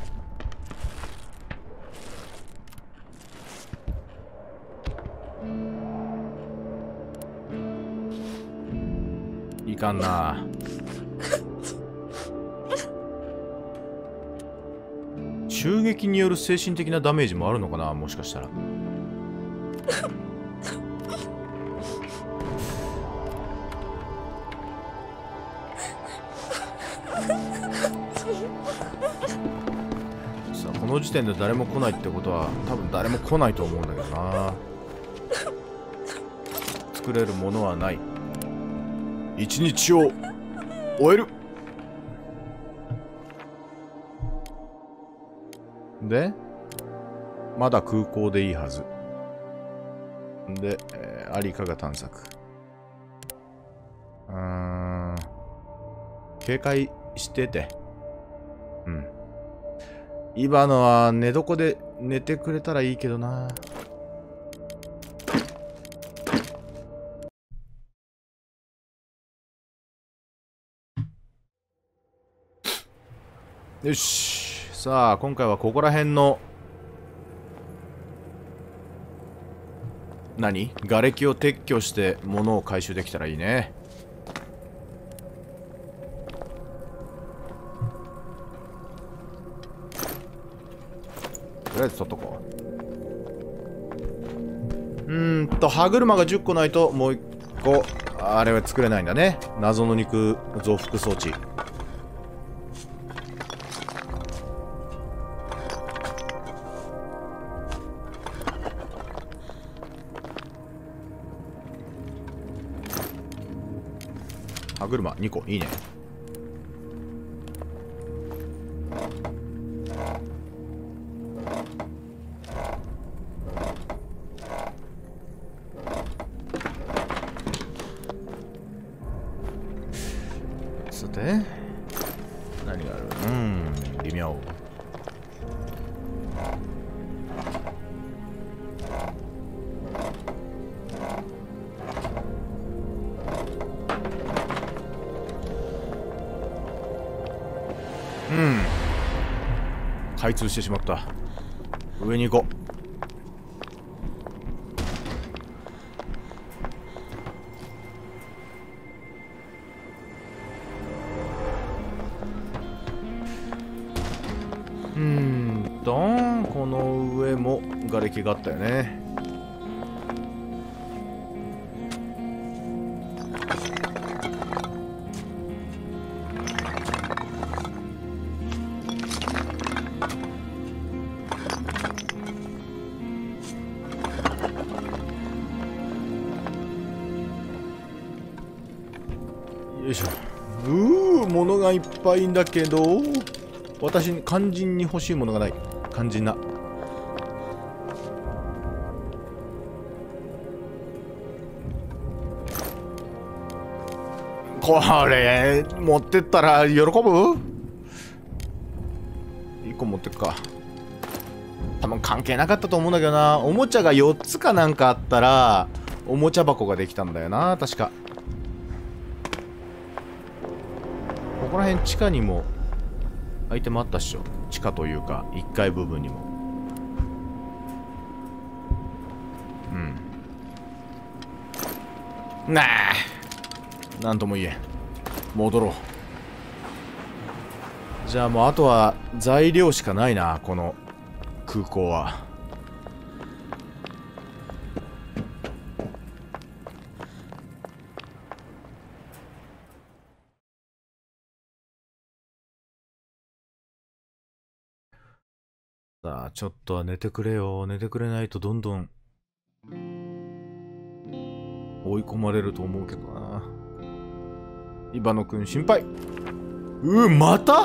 いかんな。襲撃による精神的なダメージもあるのかな、もしかしたら。さあ、この時点で誰も来ないってことは多分誰も来ないと思うんだけどな。作れるものはない。一日を終える。 で、まだ空港でいいはず。で、えー、アリカが探索。うーん。警戒してて。うん。今のは寝床で寝てくれたらいいけどな。よし。さあ、今回はここら辺の何？瓦礫を撤去して物を回収できたらいいね。とりあえず取っとこう。うーんと歯車がじゅっこないともういっこあれは作れないんだね。謎の肉増幅装置。歯車にこいいね。さて何がある？うん、微妙。うん。開通してしまった。上に行こう。うーんと、この上も瓦礫があったよね。よいしょ。うー、物がいっぱいんだけど、私に肝心に欲しいものがない。肝心な。これ持ってったら喜ぶ？いっこ持ってくか。多分関係なかったと思うんだけどな。おもちゃがよっつかなんかあったらおもちゃ箱ができたんだよな、確か。ここら辺地下にもアイテムあったっしょ。地下というかいっかい部分にも。うん。なあ、なんとも言えん。戻ろう。じゃあもうあとは材料しかないな、この空港は。さあ、ちょっとは寝てくれよ。寝てくれないとどんどん追い込まれると思うけどな。イバノ君心配。うー、また？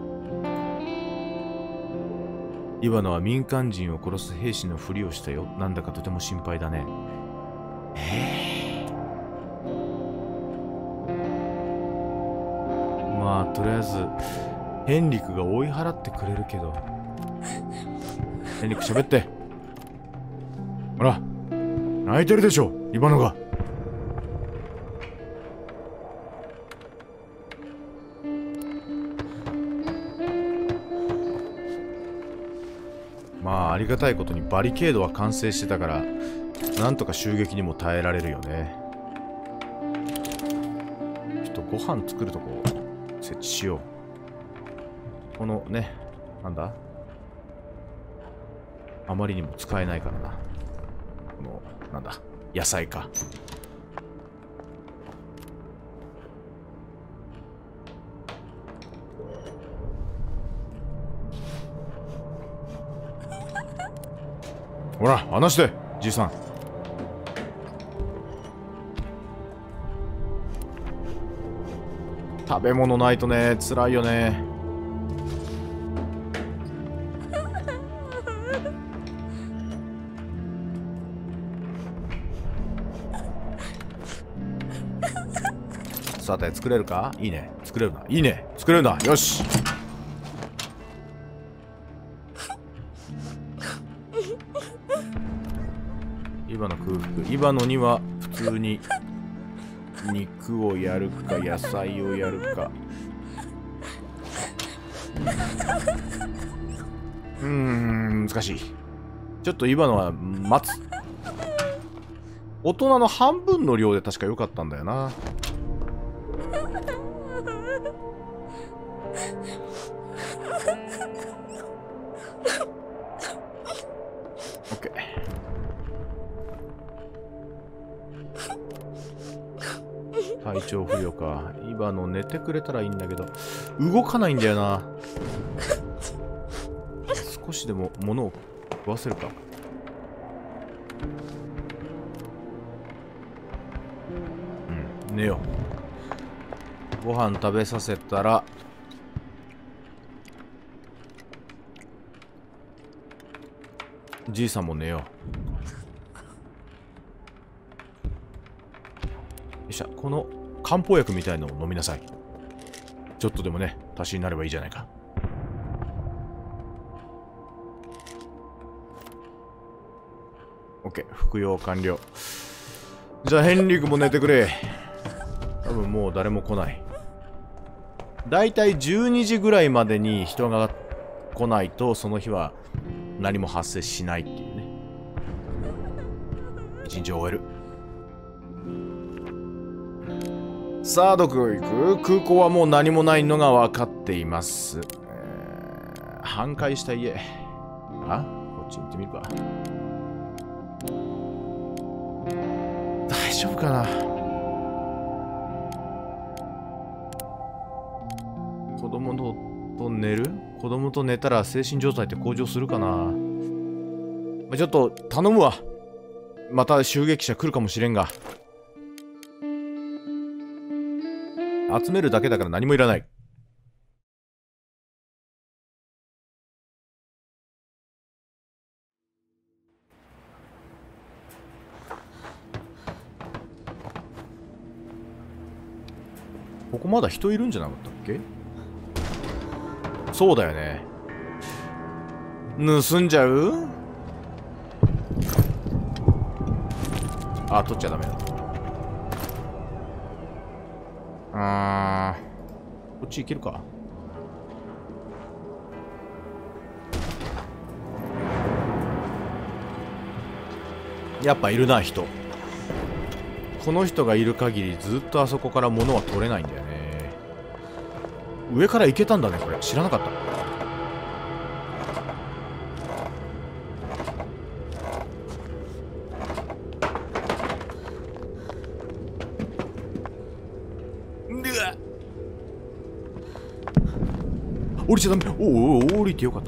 イバノは民間人を殺す兵士のふりをしたよ。なんだかとても心配だね。えー、まあとりあえずヘンリクが追い払ってくれるけど。ヘンリク喋って。ほら、泣いてるでしょ、イバノが。まあありがたいことにバリケードは完成してたから、なんとか襲撃にも耐えられるよね。ちょっとご飯作るとこ設置しよう。このね、なんだ、あまりにも使えないからな。このなんだ、野菜か。ほら、話して、じいさん。食べ物ないとね、辛いよね。 タータイ作れるか？いいね。作れるな。いいね。作れるな。よし。今の空腹。今のには普通に肉をやるか野菜をやるか。うーん、難しい。ちょっと今のは待つ。大人の半分の量で確か良かったんだよな。オッケー。体調不良か。今の寝てくれたらいいんだけど、動かないんだよな。少しでも物を食わせるか。うん、寝よう。ご飯食べさせたらじいさんも寝よう。よいしょ。この漢方薬みたいのを飲みなさい。ちょっとでもね、足しになればいいじゃないか。オッケー、服用完了。じゃあヘンリクも寝てくれ。多分もう誰も来ない。だいたいじゅうにじぐらいまでに人が来ないとその日は何も発生しないっていうね。一日終える。さあどこ行く？空港はもう何もないのが分かっています。えー、半壊した家。あ、こっち行ってみるか。大丈夫かな。子供とと寝る？子供と寝たら精神状態って向上するかな。ちょっと頼むわ。また襲撃者来るかもしれんが。集めるだけだから何もいらない。ここまだ人いるんじゃなかったっけ？そうだよね。盗んじゃう？あ、取っちゃダメだ。あー、こっち行けるか。やっぱいるな、人。この人がいる限りずっとあそこから物は取れないんだよね。上から行けたんだね、これ。知らなかった。降りちゃダメ。おお、降りてよかった。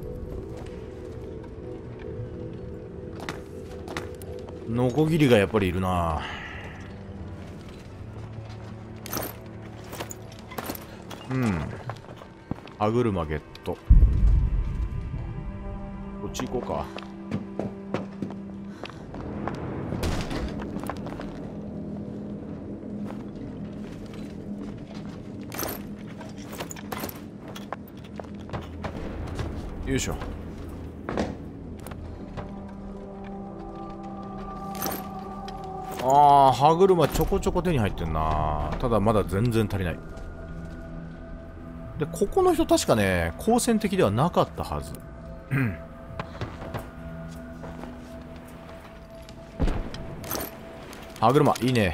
ノコギリがやっぱりいるな。うん。歯車ゲット。こっち行こうか。よいしょ。ああ、歯車ちょこちょこ手に入ってんな。ただまだ全然足りない。で、ここの人確かね、好戦的ではなかったはず。歯車、いいね。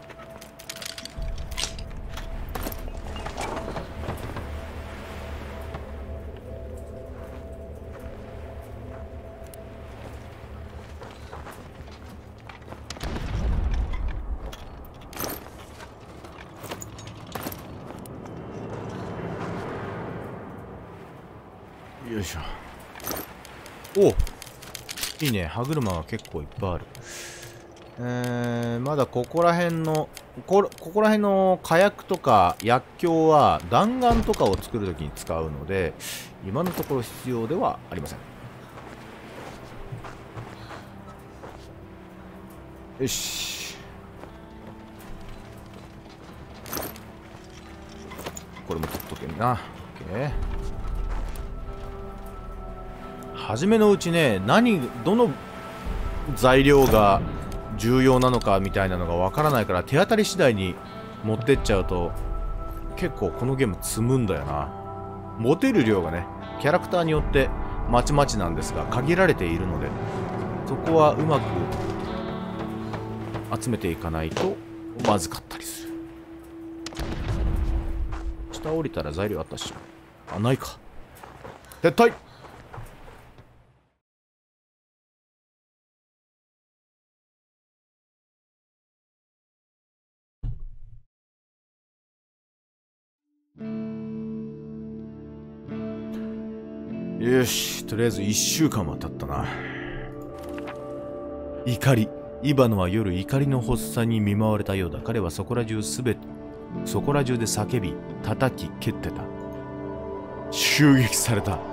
よいしょ。お、いいね。歯車が結構いっぱいある。えー、まだここら辺のこ、ここら辺の火薬とか薬莢は弾丸とかを作るときに使うので、今のところ必要ではありません。よし。 これも取っとけんな。 OK。 初めのうちね、何どの材料が重要なのかみたいなのがわからないから、手当たり次第に持ってっちゃうと結構このゲーム積むんだよな。持てる量がね、キャラクターによってまちまちなんですが限られているので、そこはうまく集めていかないとまずかったりする。下降りたら材料あったっしょ。あ、ないか。撤退。よし、とりあえずいっしゅうかんは経ったな。怒り。イバノは夜怒りの発作に見舞われたようだ。彼はそこら中すべて、そこら中で叫び、叩き、蹴ってた。襲撃された。は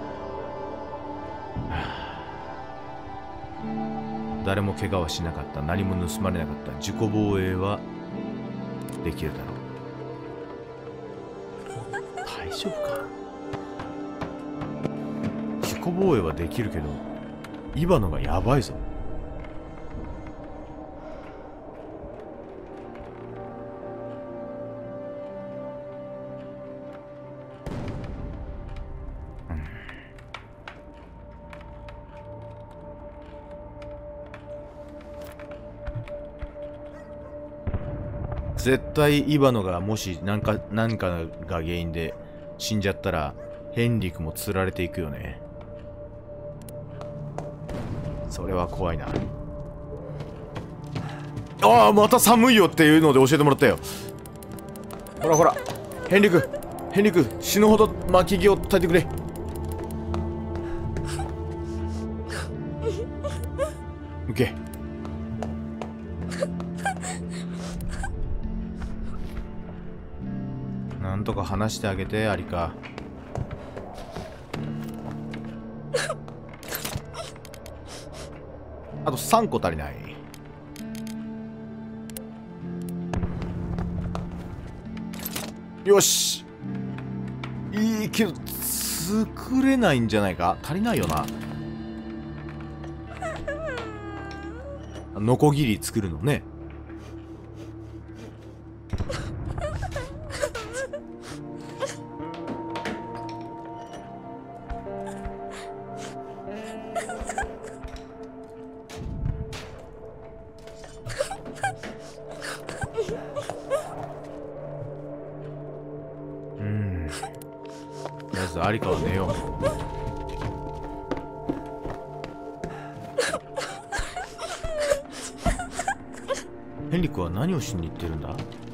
あ、誰も怪我はしなかった。何も盗まれなかった。自己防衛はできるだろう。大丈夫か。自己防衛はできるけど、イバノがやばいぞ。絶対イバノがもし何か何かが原因で死んじゃったらヘンリクも釣られていくよね。それは怖いな。ああ、また寒いよっていうので教えてもらったよ。ほらほら、ヘンリクヘンリク、死ぬほど巻き木を焚いてくれ。オッケー。なんとか話してあげて、アリカ。あとさんこ足りない。よし、いいけど作れないんじゃないか。足りないよな。ノコギリ作るのね。アリカは寝よう。ヘンリクは何をしに行ってるんだ。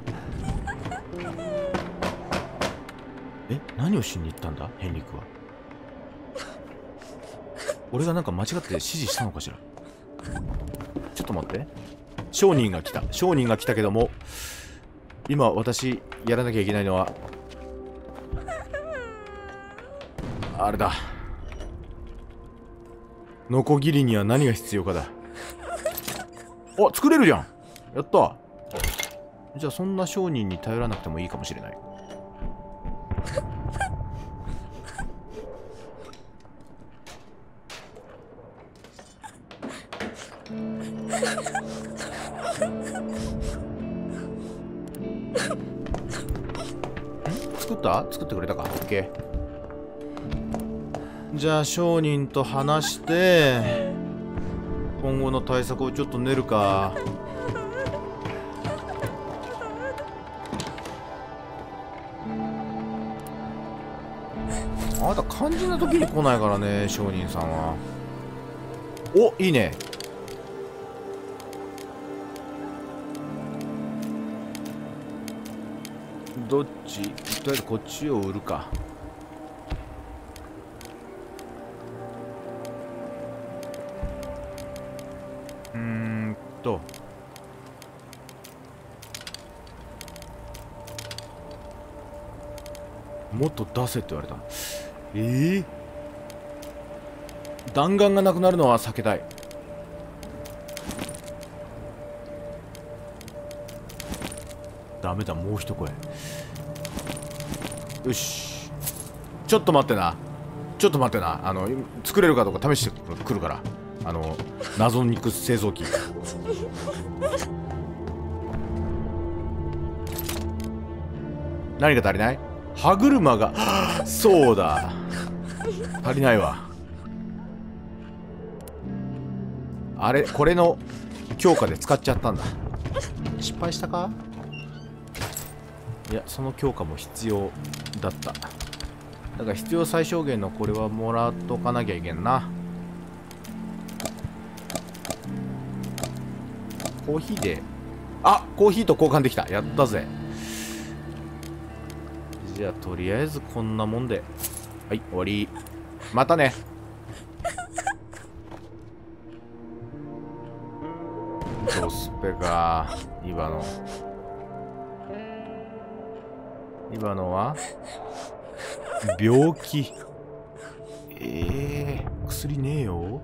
え、何をしに行ったんだヘンリクは。俺がなんか間違って指示したのかしら。ちょっと待って。商人が来た。商人が来たけども、今私やらなきゃいけないのはあれだ。ノコギリには何が必要かだ。あ、作れるじゃん。やった。じゃあそんな商人に頼らなくてもいいかもしれない。作った作ってくれたか。オッケー。じゃあ商人と話して今後の対策をちょっと練るか。あなた肝心な時に来ないからね、商人さんは。お、いいね。どっち、とりあえずこっちを売るか。うーんともっと出せって言われた。えー、弾丸がなくなるのは避けたい。ダメだ、もう一声。 よし。ちょっと待ってな。ちょっと待ってな。あの、作れるかどうか試してくるから。あの、謎肉製造機。何が足りない？歯車が、そうだ。足りないわ。あれ、これの強化で使っちゃったんだ。失敗したか？いや、その強化も必要だった。だから必要最小限のこれはもらっとかなきゃいけんな。コーヒーで、あ、コーヒーと交換できた。やったぜ。じゃあとりあえずこんなもんで、はい、終わり。またね。ドスペか。今の今のは病気。ええー、薬ねえよ。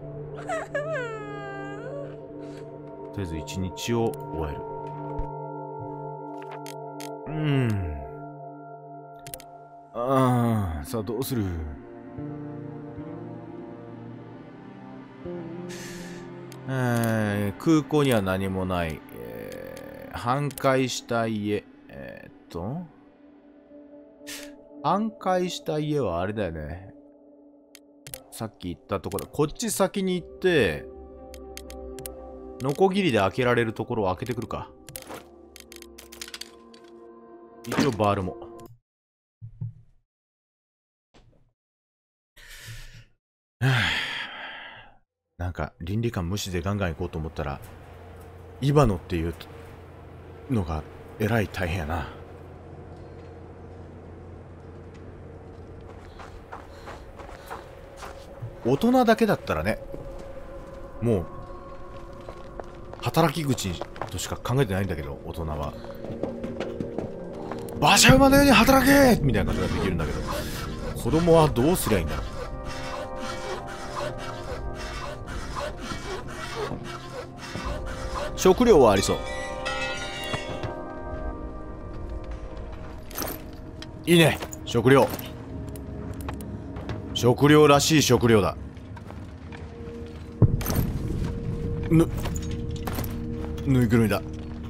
とりあえず一日を終える。うん。ああ、さあどうする？えー、空港には何もない。えー、半壊した家。えー、っと。半壊した家はあれだよね。さっき言ったところだ。こっち先に行って、ノコギリで開けられるところを開けてくるか。一応バールも。なんか倫理観無視でガンガン行こうと思ったら、イバノっていうのがえらい大変やな。大人だけだったらね、もう働き口としか考えてないんだけど、大人は馬車馬のように働けみたいなことができるんだけど、子供はどうすりゃいいんだろう。食料はありそう。いいね、食料。食料らしい食料だ。ぬぬいぐるみだ。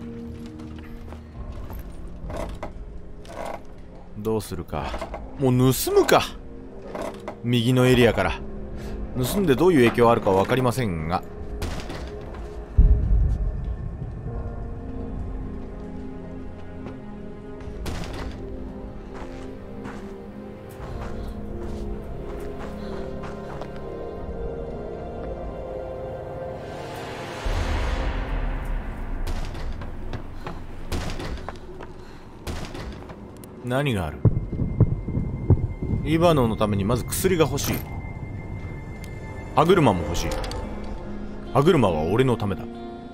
どうするか。もう盗むか。右のエリアから盗んでどういう影響あるか分かりませんが、何がある？イバノのためにまず薬が欲しい。歯車も欲しい。歯車は俺のためだ。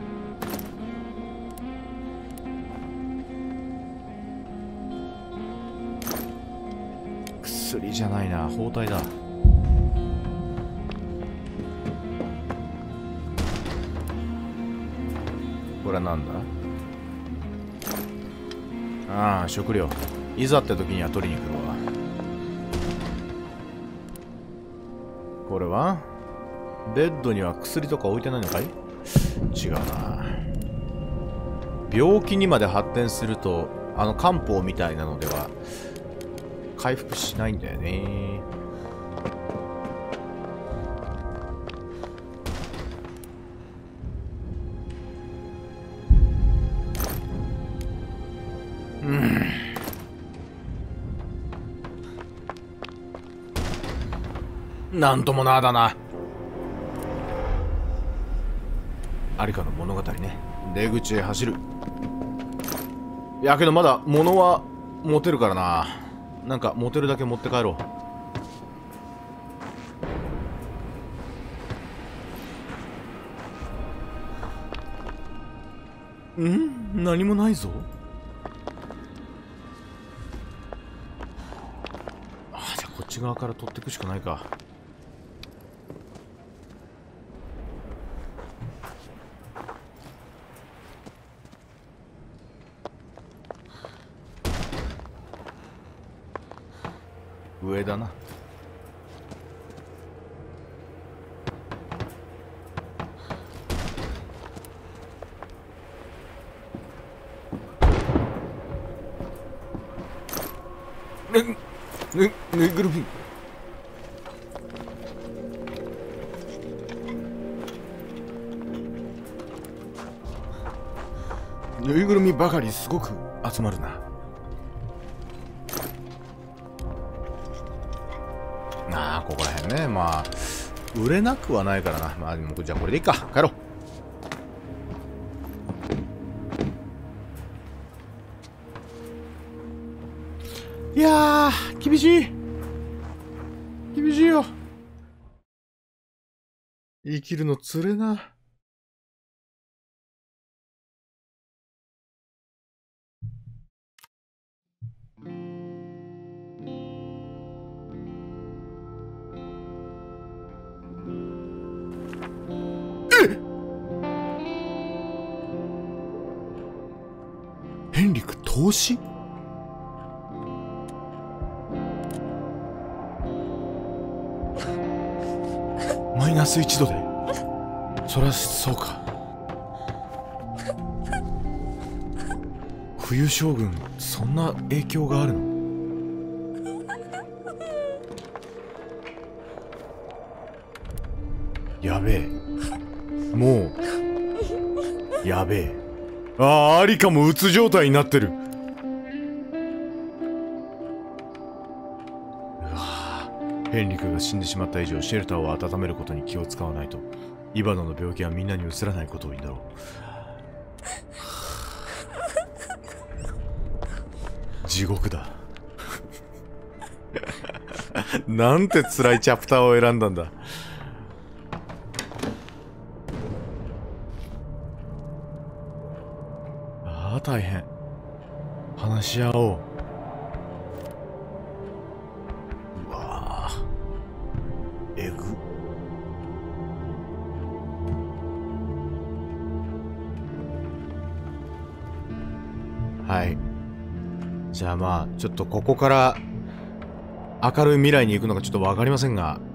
薬じゃないな、包帯だ。これはなんだ？ああ、食料。いざって時には取りに来るわ。これはベッドには薬とか置いてないのかい？違うな。病気にまで発展すると、あの漢方みたいなのでは回復しないんだよね。うん。なんともなーだな。ありかの物語ね。出口へ走る。いやけどまだ物は持てるからな。なんか持てるだけ持って帰ろう。ん？何もないぞ。ああ、じゃあこっち側から取っていくしかないか。 上だな。ぬ、ぬ、ぬいぐるみ。ぬいぐるみばかりすごく集まるな。ああ、ここら辺ね。まあ売れなくはないからな。まあでもじゃあこれでいいか。帰ろう。いやー、厳しい。厳しいよ。生きるのつれな。ヘンリク投資？マイナスいちどで。そりゃそうか。冬将軍、そんな影響があるの？やべえ。もうやべえ。ああ、アリカもうつ状態になってる。うわぁ、ヘンリクが死んでしまった以上、シェルターを温めることに気を使わないと。イバナの病気はみんなにうつらないことを祈ろう。地獄だ。なんて辛いチャプターを選んだんだ。ああ、大変。話し合おう。うわぁ、えぐ。はい。じゃあまあちょっとここから明るい未来に行くのかちょっと分かりませんが、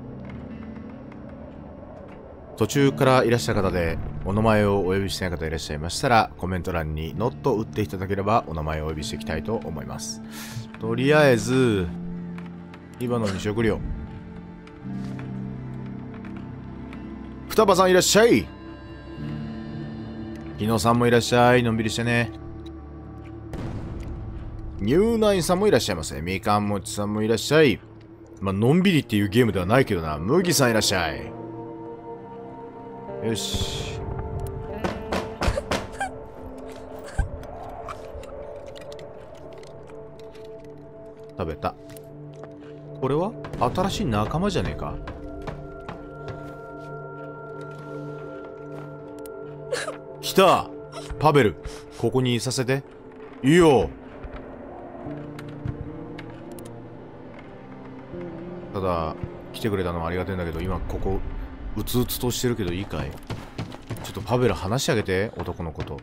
途中からいらっしゃる方でお名前をお呼びしてない方いらっしゃいましたら、コメント欄にノット打っていただければお名前をお呼びしていきたいと思います。とりあえず今のに食料。双葉さんいらっしゃい。日野さんもいらっしゃい。のんびりしてね。ニューナインさんもいらっしゃいませ。みかんもちさんもいらっしゃい。まあのんびりっていうゲームではないけどな。麦さんいらっしゃい。よし。食べた。これは新しい仲間じゃねえか。来た。パベル、ここにいさせて。いいよ。ただ来てくれたのはありがたいんだけど、今ここうつうつとしてるけどいいかい？ちょっとパベル話してあげて、男の子と。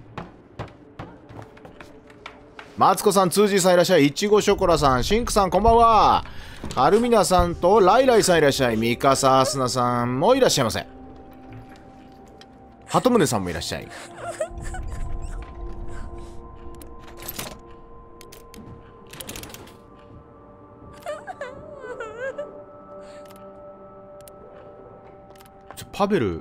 マツコさん、ツージーさんいらっしゃい。いちごショコラさん、シンクさんこんばんは。アルミナさんとライライさんいらっしゃい。ミカサアスナさんもいらっしゃいませ。ハトムネさんもいらっしゃい。ちょパベル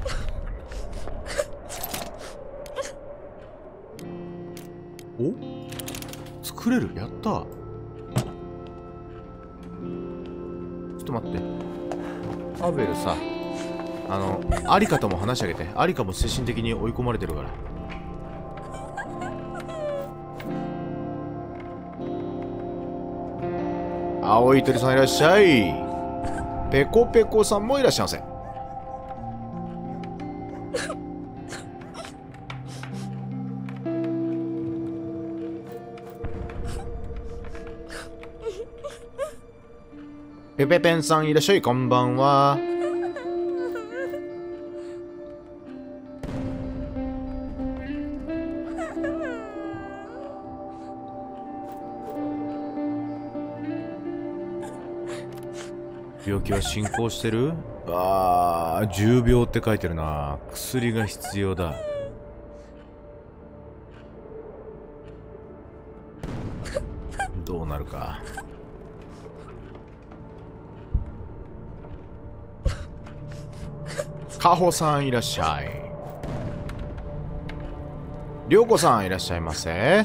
お作れる。やったー。ちょっと待って、パベルさ、あのアリカとも話してあげて。アリカも精神的に追い込まれてるから。青い鳥さんいらっしゃい。ペコペコさんもいらっしゃいませ。ペペペンさんいらっしゃい。こんばんは。 病気は進行してる？ああ、重病って書いてるな。薬が必要だ。どうなるか。カホさんいらっしゃい。りょうこさんいらっしゃいませ。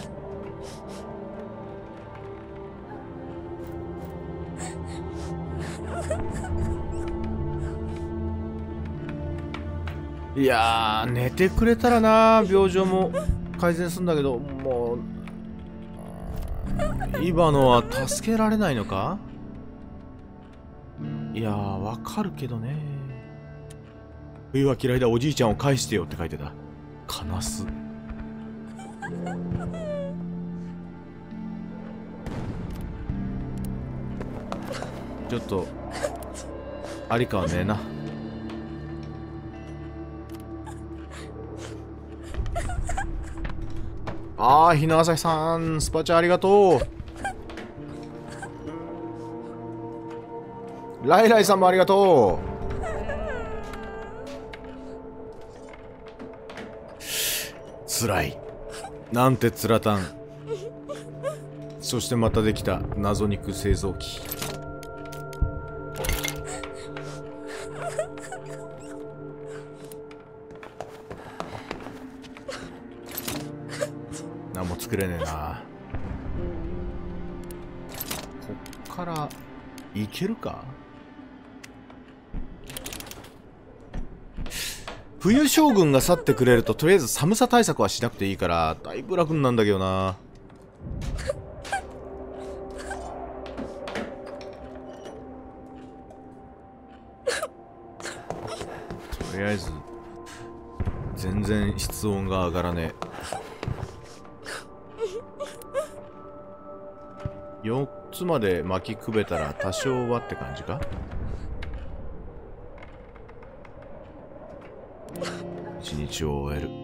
いやー、寝てくれたらな、病状も改善するんだけど、もう今のは助けられないのか？いやー、わかるけどね。冬は嫌いだ、おじいちゃんを返してよって書いてた。かなす。ちょっとありかはねえな。ああ、日の朝日さん、スパチャありがとう。ライライさんもありがとう。つらい。なんてつらたん。そしてまたできた謎肉製造機。何も作れねえな。こっからいけるか？冬将軍が去ってくれるととりあえず寒さ対策はしなくていいからだいぶ楽なんだけどな。とりあえず全然室温が上がらねえ。よっつまで巻きくべたら多少はって感じか。一日を終える。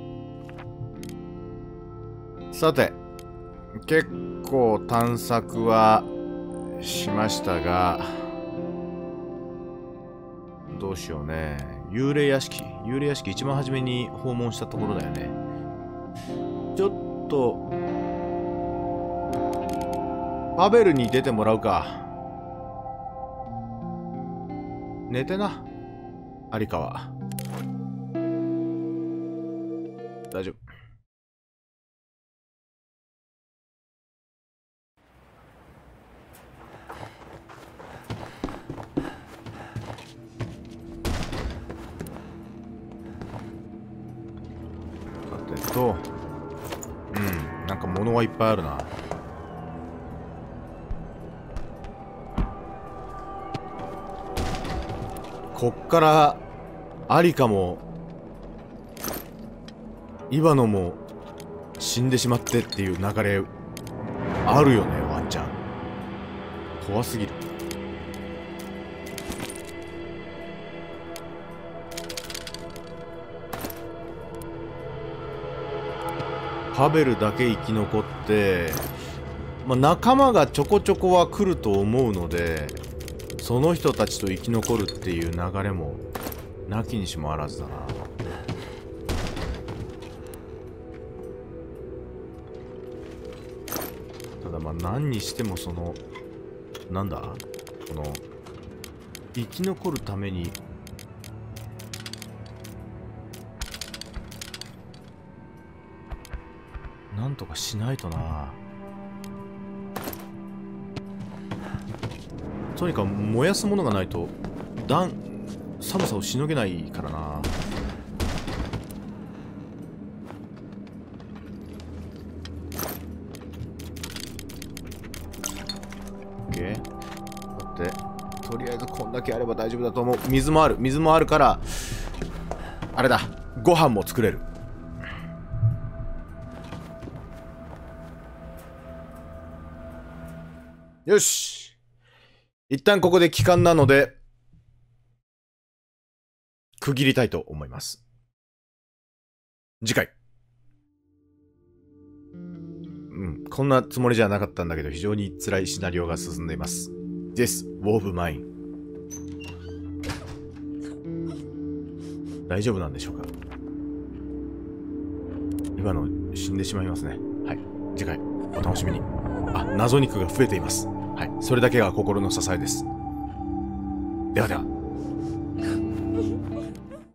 さて、結構探索はしましたが、どうしようね。幽霊屋敷幽霊屋敷一番初めに訪問したところだよね。ちょっとパベルに出てもらうか。寝てな、有川。大丈夫。さてと、うん、なんか物はいっぱいあるな。こっからアリカもイバノも死んでしまってっていう流れあるよね、ワンちゃん。怖すぎる。パベルだけ生き残って、まあ、仲間がちょこちょこは来ると思うので、その人たちと生き残るっていう流れもなきにしもあらずだな。ただまあ何にしてもそのなんだこの生き残るためになんとかしないとな。とにかく燃やすものがないと暖寒さをしのげないからな。オッケー。だってとりあえずこんだけあれば大丈夫だと思う。水もある水もあるからあれだ、ご飯も作れる。よし、一旦ここで帰還なので区切りたいと思います。次回。うん、こんなつもりじゃなかったんだけど非常に辛いシナリオが進んでいます。This Wolf Mine 大丈夫なんでしょうか。今の死んでしまいますね。はい。次回お楽しみに。あ、謎肉が増えています。はい。それだけが心の支えです。ではでは。